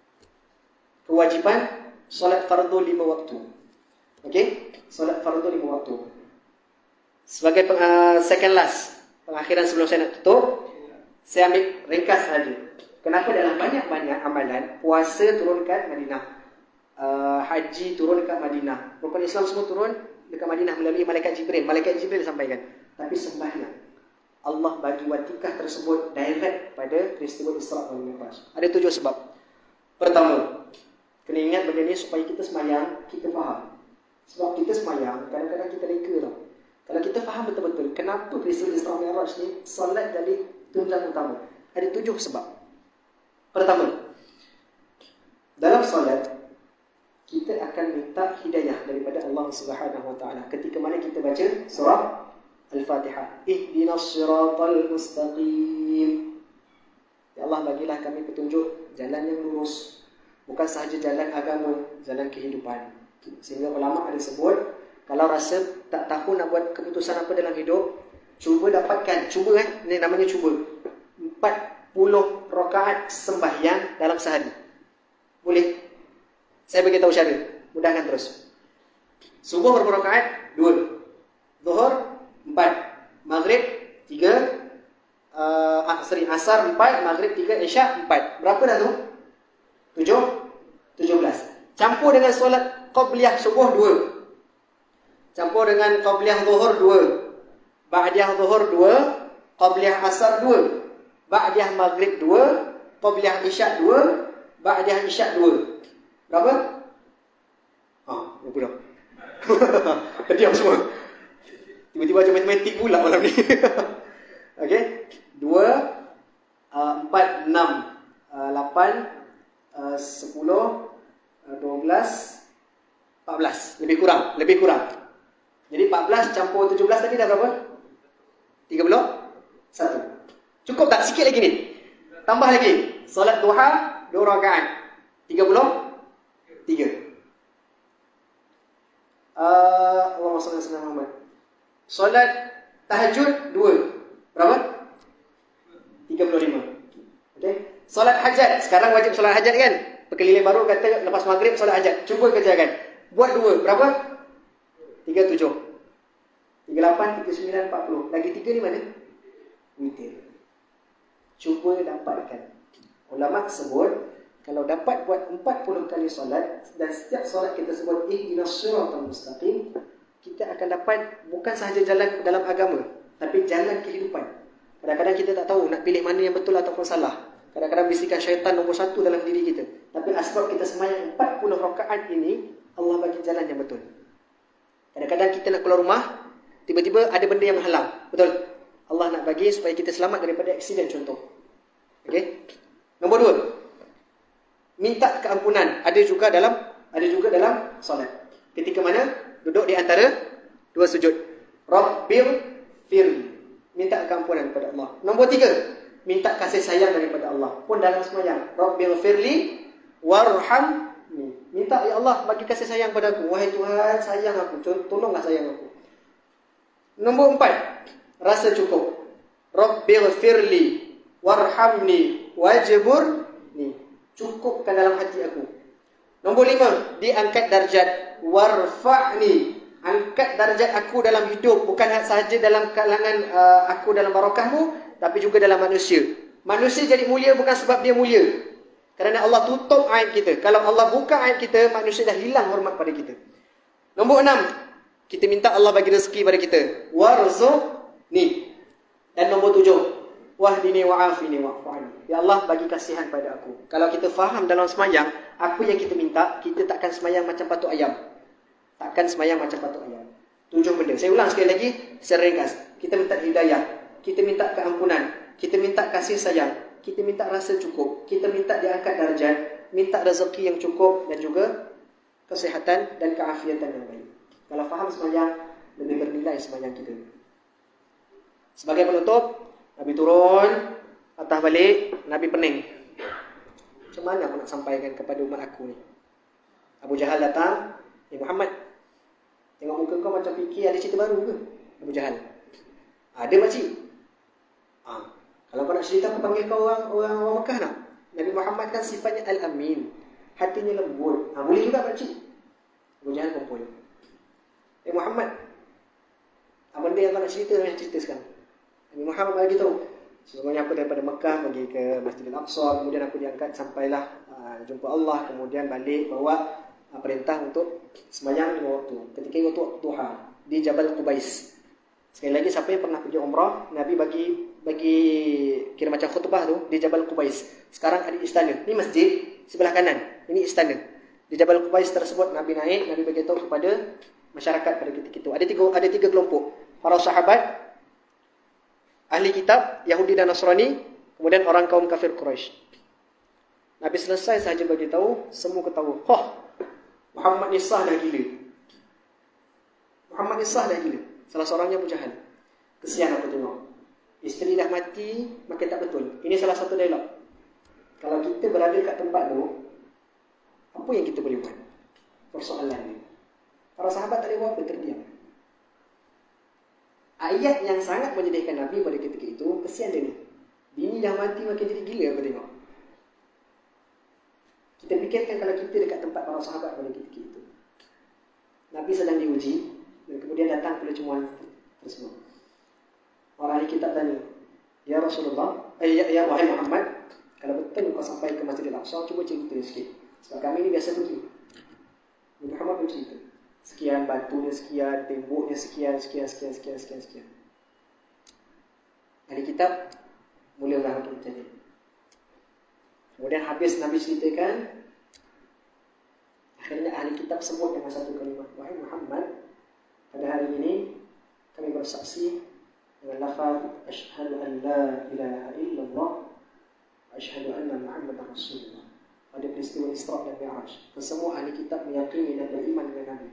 Kewajipan solat fardu lima waktu. Okey? Solat fardu lima waktu. Sebagai uh, second last, pengakhiran sebelum saya nak tutup, saya ambil ringkas saja. Kenapa dalam banyak-banyak amalan, puasa turun kat Madinah, uh, haji turun kat Madinah, rukun Islam semua turun dekat Madinah melalui Malaikat Jibril. Malaikat Jibril sampaikan. Tapi sembahyang, Allah bagi watikah tersebut direct pada peristiwa Isra dan Mi'raj. Ada tujuh sebab. Pertama, kena ingat benda ni supaya kita semayang, kita faham. Sebab kita semayang, kadang-kadang kita reka tau. Kalau kita faham betul-betul kenapa peristiwa Isra dan Mi'raj ni solat jadi tuntutan utama. Ada tujuh sebab. Pertama, dalam solat kita akan minta hidayah daripada Allah Subhanahu Wa Taala ketika mana kita baca surah Al-Fatihah. Ihdinas siratal mustaqim. Ya Allah, bagilah kami petunjuk jalan yang lurus. Bukan sahaja jalan agama, jalan kehidupan. Sehingga ulama ada sebut, kalau rasa tak tahu nak buat keputusan apa dalam hidup, cuba dapatkan, cuba kan, ni namanya cuba. empat puluh rakaat sembahyang dalam sehari. Boleh? Saya beritahu cara, mudahkan terus. Subuh berapa rakaat? Dua. Zuhur empat, maghrib tiga, uh, ah, sorry, asar empat, maghrib tiga, isyak empat. Berapa dah tu? Tujuh, tujuh belas. Campur dengan solat qabliyah subuh dua. Campur dengan qabliyah zuhur dua. Ba'diyah zuhur dua. Qabliyah asar dua. Ba'diyah maghrib dua. Qabliyah isyak dua. Ba'diyah isyak dua. Berapa? Ah, berapa dah? Diam semua. Tiba-tiba macam matematik pula malam ni. Okey. Dua, uh, empat, enam, uh, lapan, uh, sepuluh, uh, dua belas, empat belas. Lebih kurang. Lebih kurang. Jadi empat belas campur tujuh belas tadi dah berapa? tiga puluh satu. Cukup tak? Sikit lagi ni. Tambah lagi. Solat duha, dua rakaat. tiga puluh tiga. Uh, Allahumma salli ala Muhammad. Solat tahajud dua. Berapa? tiga puluh lima. Okey. Solat hajat. Sekarang wajib solat hajat kan? Pekeliling baru kata lepas maghrib solat hajat. Cuba kerjakan. Buat dua. Berapa? tiga puluh tujuh. tiga puluh lapan, tiga puluh sembilan, empat puluh. Lagi tiga ni mana? Witir. Cuba dapatkan. Ulama sebut, kalau dapat buat empat puluh kali solat dan setiap solat kita sebut ihdinas siratal mustaqim, kita akan dapat bukan sahaja jalan dalam agama, tapi jalan kehidupan. Kadang-kadang kita tak tahu nak pilih mana yang betul ataupun salah. Kadang-kadang bisikan syaitan nombor satu dalam diri kita. Tapi asbab kita semayang empat puluh rakaat ini, Allah bagi jalan yang betul. Kadang-kadang kita nak keluar rumah, tiba-tiba ada benda yang menghalang. Betul? Allah nak bagi supaya kita selamat daripada aksiden contoh. Okey? Nombor dua, minta keampunan. Ada juga dalam ada juga dalam solat. Ketika mana duduk di antara dua sujud. Rabbil firli. Minta keampunan kepada Allah. Nombor tiga, minta kasih sayang daripada Allah. Pun dalam sembahyang. Rabbil firli warhamni. Minta, ya Allah bagi kasih sayang pada aku. Wahai Tuhan, sayang aku. Tolonglah sayang aku. Nombor empat, rasa cukup. Rabbil firli warhamni wajburni. Cukupkan dalam hati aku. Nombor lima, diangkat darjat. Warfa'ni. Angkat darjat aku dalam hidup. Bukan sahaja dalam kalangan uh, aku dalam barakahmu, tapi juga dalam manusia. Manusia jadi mulia bukan sebab dia mulia, kerana Allah tutup aib kita. Kalau Allah buka aib kita, manusia dah hilang hormat pada kita. Nombor enam, kita minta Allah bagi rezeki pada kita. Warzuqni. Dan nombor tujuh, wahdini wa'afini wa'fu'ani. Ya Allah bagi kasihan pada aku. Kalau kita faham dalam semayang apa yang kita minta, kita takkan semayang macam patuk ayam. Takkan semayang macam patuk ayam. Tujuh benda. Saya ulang sekali lagi secara ringkas. Kita minta hidayah, kita minta keampunan, kita minta kasih sayang, kita minta rasa cukup, kita minta diangkat darjat, minta rezeki yang cukup, dan juga kesihatan dan keafiatan yang baik. Kalau faham semayang, lebih bernilai semayang kita. Sebagai penutup, Nabi turun, patah balik, Nabi pening. Macam mana aku nak sampaikan kepada umat aku ni? Abu Jahal datang, "Eh Muhammad, tengok muka kau macam fikir ada cerita baru ke?" Abu Jahal, "Ada makcik." Ah, kalau kau nak cerita, aku panggil kau orang, orang, orang Mekah nak. Nabi Muhammad kan sifatnya Al-Amin, hatinya lembut. Ah, boleh juga makcik. Abu Jahal kumpul. "Eh Muhammad, apa benda yang kau nak cerita, yang cerita sekarang?" Nabi Muhammad bagi tahu, sesungguhnya aku daripada Mekah pergi ke Masjidil Aqsa, kemudian aku diangkat sampailah uh, jumpa Allah, kemudian balik bawa uh, perintah untuk sembahyang lima waktu. Ketika waktu duha di Jabal Qubais. Sekali lagi, siapa yang pernah pergi umrah, Nabi bagi bagi kira macam khutbah tu di Jabal Qubais. Sekarang ada istana. Ini masjid, sebelah kanan. Ini istana. Di Jabal Qubais tersebut Nabi naik, Nabi beritahu kepada masyarakat pada ketika itu. Ada tiga ada tiga kelompok. Para sahabat, ahli kitab, Yahudi dan Nasrani, kemudian orang kaum kafir Quraisy. Nabi selesai sahaja bagi tahu, semua ketawa. Hah, Muhammad ni sah dah gila. Muhammad ni sah dah gila. Salah seorangnya Abu Jahal. Kesian aku tengok. Isteri dah mati, makin tak betul. Ini salah satu dialog. Kalau kita berada kat tempat tu, apa yang kita boleh buat? Persoalan ni. Para sahabat tak boleh buat apa, terdiam. Ayat yang sangat menyedihkan Nabi pada ketika itu, kesian dia ni. Bini dah mati, makin jadi gila aku tengok. Kita fikirkan kalau kita dekat tempat para sahabat pada ketika itu. Nabi sedang diuji, dan kemudian datang percumuan tersebut. Orang ahli kitab tanya, Ya Rasulullah, eh, ya, ya wahai Muhammad, kalau betul kau sampai ke Masjidil Aqsa, cuba cerita sikit. Sebab kami ni biasa pergi. Nabi Muhammad pun cerita. Sekian batunya sekian, temboknya sekian, sekian, sekian, sekian, sekian, sekian. Ahli kitab mulalah untuk bertanya. Kemudian habis Nabi ceritakan, akhirnya ahli kitab sebut dengan satu kalimat, wahai Muhammad, pada hari ini kami bersaksi dengan lafaz asyhadu an la ilaha illallah wa asyhadu anna Muhammadar Rasulullah. Pada peristiwa Isra dan Mi'raj, kesemua ahli kitab meyakini dan beriman dengan Nabi.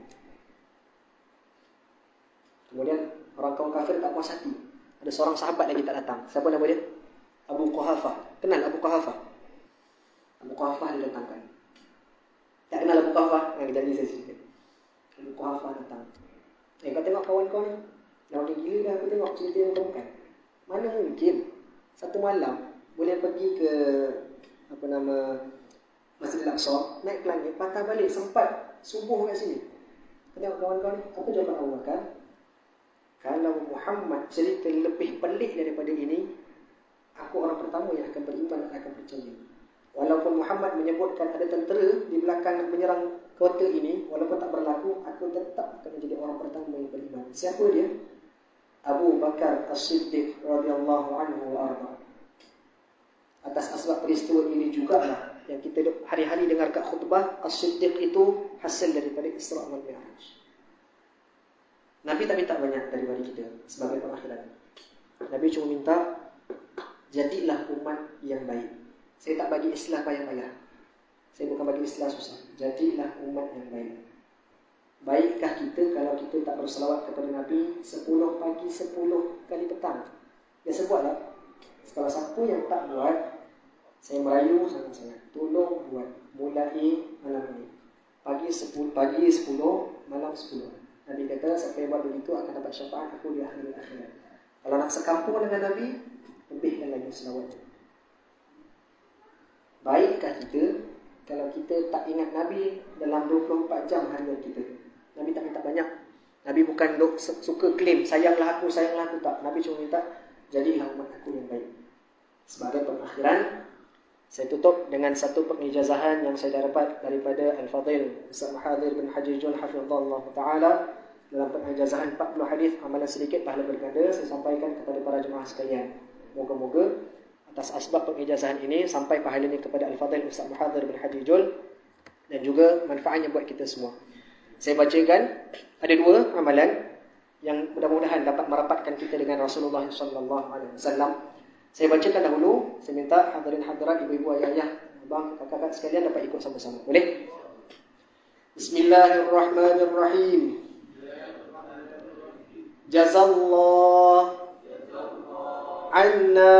Kemudian orang kaum kafir tak puas hati. Ada seorang sahabat lagi tak datang. Siapa nama dia? Abu Quhafah. Kenal Abu Quhafah? Abu Quhafah didatangkan. Tak kenal Abu Quhafah? Yang jadi saya cerita. Abu Quhafah datang. Eh, kau tengok kawan kau ni. Dah makin gila dah aku tengok cerita yang kau bukan. Mana mungkin satu malam boleh pergi ke apa nama Masjidil Aqsa, naik ke langit, patah balik, sempat subuh kat sini. Kau tengok kawan kau ni. Apa jawapan Abu Bakar? Kalau Muhammad cerita lebih pelik daripada ini, aku orang pertama yang akan beriman dan akan percaya. Walaupun Muhammad menyebutkan ada tentera di belakang menyerang kota ini, walaupun tak berlaku, aku tetap akan menjadi orang pertama yang beriman. Siapa dia? Abu Bakar As-Siddiq radhiyallahu anhu wa arda. Atas asbab peristiwa ini jugalah yang kita hari-hari dengar kat khutbah, As-Siddiq itu hasil daripada Isra wal Mi'raj. Nabi tak minta banyak daripada kita sebagai pengakhiran. Nabi cuma minta, jadilah umat yang baik. Saya tak bagi istilah payah-payah. Saya bukan bagi istilah susah. Jadilah umat yang baik. Baikkah kita kalau kita tak berselawat kepada Nabi sepuluh pagi, sepuluh kali petang? Ya sebuatlah. Kalau siapa yang tak buat, saya merayu sangat-sangat. Tolong buat. Mulai malam ini. Pagi sepuluh, pagi sepuluh, malam sepuluh. Nabi kata, siapa yang buat begitu akan dapat syafaat aku di akhir akhirat. Kalau nak sekampung dengan Nabi, lebihkan lagi selawat. Baikkah kita kalau kita tak ingat Nabi dalam dua puluh empat jam harian kita? Nabi tak minta banyak. Nabi bukan suka klaim, sayanglah aku, sayanglah aku, tak. Nabi cuma minta, jadilah umat aku yang baik. Sebagai pengakhiran, saya tutup dengan satu pengijazahan yang saya dapat daripada Al-Fadhil Ustaz Muhadir bin Hajijul Hafizahullah Ta'ala. Dalam pengijazahan empat puluh hadis amalan sedikit pahala berganda, saya sampaikan kepada para jemaah sekalian. Moga-moga atas asbab pengijazahan ini sampai pahalanya kepada Al-Fadhil Ustaz Muhadir bin Hajijul dan juga manfaatnya buat kita semua. Saya bacakan ada dua amalan yang mudah-mudahan dapat merapatkan kita dengan Rasulullah sallallahu alaihi wasallam. Saya bacakan dahulu, saya minta hadirin hadirat, ibu-ibu, ayah-ayah, abang, kakak-kakak sekalian dapat ikut sama-sama. Boleh? Bismillahirrahmanirrahim. Jazallah anna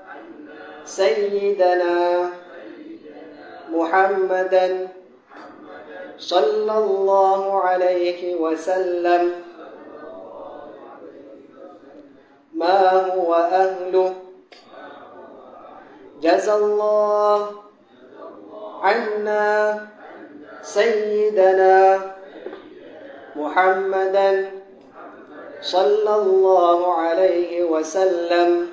sayyidana Muhammadan sallallahu alaihi wasallam ma huwa ahluh. Jazallah anna sayyidana Muhammadan sallallahu alaihi wasallam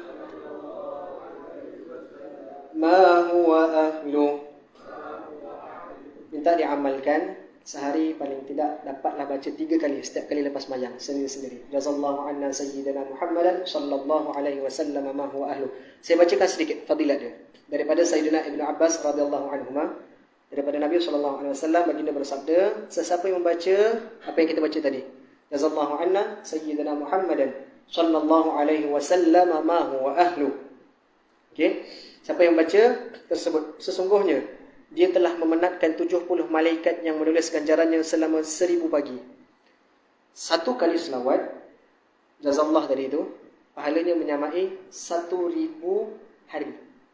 ma huwa ahluh. Minta diamalkan sehari paling tidak dapatlah baca tiga kali setiap kali lepas mayang sendiri-sendiri. Jazallahu anna sayyidina Muhammadan sallallahu alaihi wasallam ma huwa ahlu. Saya bacakan sedikit fadilat dia daripada Sayyidina Ibnu Abbas radhiyallahu anhuma, daripada Nabi sallallahu alaihi wasallam baginda bersabda, sesiapa yang membaca apa yang kita baca tadi, jazallahu anna sayyidina Muhammadan sallallahu alaihi wasallam ma huwa ahlu. Okey, siapa yang baca tersebut, sesungguhnya dia telah memenatkan tujuh puluh malaikat yang menulis ganjarannya selama seribu pagi. Satu kali selawat jazallah tadi itu pahalanya menyamai satu ribu hari.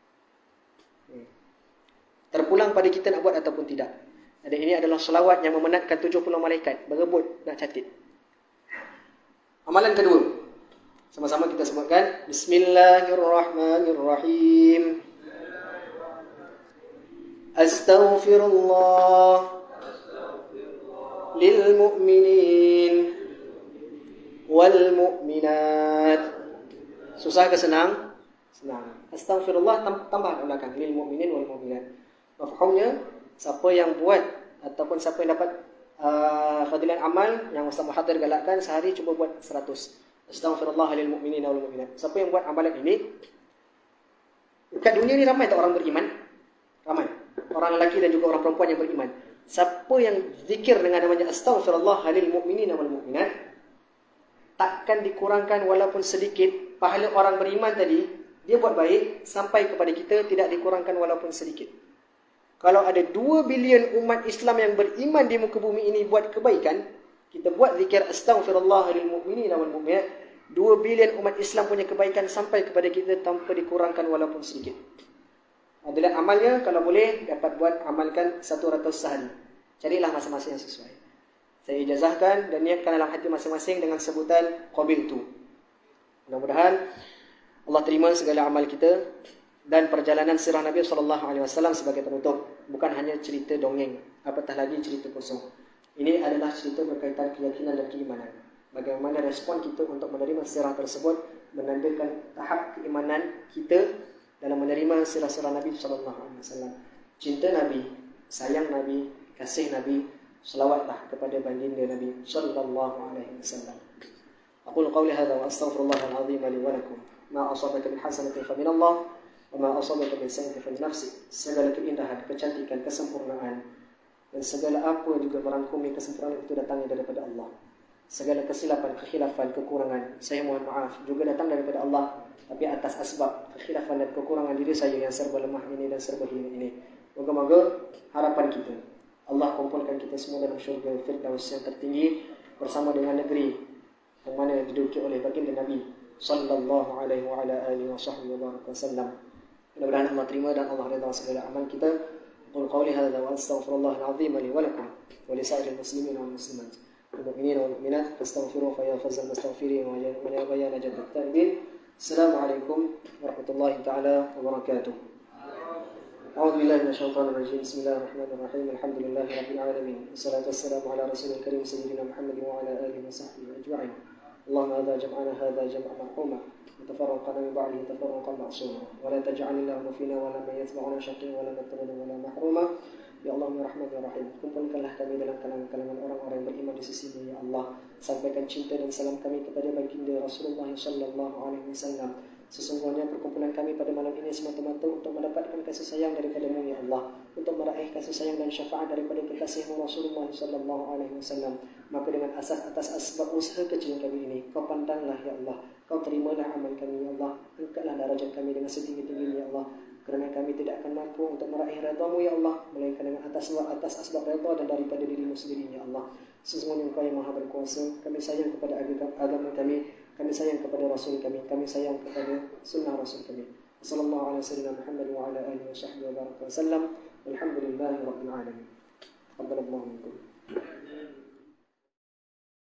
Terpulang pada kita nak buat ataupun tidak. Dan ini adalah selawat yang memenatkan tujuh puluh malaikat berebut nak catat. Amalan kedua, sama-sama kita sebutkan. Bismillahirrahmanirrahim. Astaghfirullah lil mu'minin wal mu'minat. Susah ke senang? Senang. Astaghfirullah tambah di belakang lil mu'minin wal mu'minat. Mafhumnya, siapa yang buat ataupun siapa yang dapat uh, fadilan amal yang Ustaz Muhadir galakkan, sehari cuba buat seratus. Astaghfirullah lil mu'minin wal mu'minat. Siapa yang buat amalan ini, dekat dunia ni ramai tak orang beriman? Ramai. Orang lelaki dan juga orang perempuan yang beriman. Siapa yang zikir dengan namanya astaghfirullah lil mu'minin wal mu'minat, takkan dikurangkan walaupun sedikit pahala orang beriman tadi. Dia buat baik sampai kepada kita, tidak dikurangkan walaupun sedikit. Kalau ada dua bilion umat Islam yang beriman di muka bumi ini buat kebaikan, kita buat zikir astaghfirullah lil mu'minin wal mu'minat, dua bilion umat Islam punya kebaikan sampai kepada kita tanpa dikurangkan walaupun sedikit. Adalah amalnya, kalau boleh dapat buat amalkan satu ratus sehari. Carilah masa-masa yang sesuai. Saya ijazahkan dan niatkan dalam hati masing-masing dengan sebutan qabiltu. Mudah-mudahan Allah terima segala amal kita dan perjalanan sirah Nabi sallallahu alaihi wasallam sebagai penutup. Bukan hanya cerita dongeng, apatah lagi cerita kosong. Ini adalah cerita berkaitan keyakinan dan keimanan. Bagaimana respon kita untuk menerima sirah tersebut menandakan tahap keimanan kita dalam menerima sirah-sirah Nabi sallallahu alaihi wasallam. Cinta Nabi, sayang Nabi, kasih Nabi, selawatlah kepada baginda Nabi sallallahu alaihi wasallam. Aqulu qawli hadza wa astaghfirullahal azim li wa lakum. Ma asabaka min hasanatin fa min Allah wa ma asabaka min sayyi'atin fa min nafsik. Segala keindahan, kecantikan, kesempurnaan dan segala apa juga merangkumi kesempurnaan itu datangnya daripada Allah. Segala kesilapan, kekhilafan, kekurangan, saya mohon maaf, juga datang daripada Allah, tapi atas asbab kekhilafan dan kekurangan diri saya yang serba lemah ini dan serba hina ini. Moga-moga harapan kita, Allah kumpulkan kita semua dalam syurga Firdaus yang tertinggi bersama dengan negeri yang mana diduduki oleh baginda Nabi sallallahu alaihi wa ala alihi wa sahbihi wa sallam. Mudah-mudahan Allah terima dan Allah redha segala amal kita. Qul qawli hadza wa astaghfirullahal azim li wa lakum wa li sa'iril muslimin wal muslimat wal mu'minin wal mu'minat fastaghfiruhu fa ya fazal mustaghfirin wa ya bayana jaddat ta'ibin. Assalamualaikum warahmatullahi taala wabarakatuh. A'udzu billahi minasyaitonir rajim. Bismillahirrahmanirrahim. Alhamdulillahi rabbil alamin. Wassalatu wassalamu ala rasulil karim sayyidina Muhammad wa ala alihi wa sahbihi ajma'in. Allahumma hadha jam'ana hadha jam'an marhuma wa tafarraqna min ba'dihi tafarraqan ma'suma wa la taj'al Allahumma fina wa la man yatba'una shaqiyyan wa la natruna wa la mahruma. Ya Allah ya Rahman ya Rahim, kumpulkanlah kami dalam kalangan-kalangan orang-orang yang beriman di sisi-Mu ya Allah. Sampaikan cinta dan salam kami kepada baginda Rasulullah sallallahu alaihi wasallam. Sesungguhnya perkumpulan kami pada malam ini semata-mata untuk mendapatkan kasih sayang daripada-Mu ya Allah, untuk meraih kasih sayang dan syafaat daripada kekasih-Mu Rasulullah sallallahu alaihi wasallam. Maka dengan asas atas asbab usaha kecil kami ini, Kau pandanglah ya Allah, Kau terimalah amal kami ya Allah, angkatlah darajat kami dengan setinggi-tingginya ya Allah. Kerana kami tidak akan mampu untuk meraih redha-Mu ya Allah, melainkan dengan atas atas asbab redha dan daripada diri-Mu sendiri ya Allah. Sesungguhnya Engkau yang Maha berkuasa. Kami sayang kepada agama kami, kami sayang kepada Rasul kami, kami sayang kepada sunnah Rasul kami. Sallallahu alaihi wasallam Muhammad wa ala alihi wa sahbihi wa baraka wasallam. Walhamdulillahi rabbil alamin. Taqabbalallahu minkum.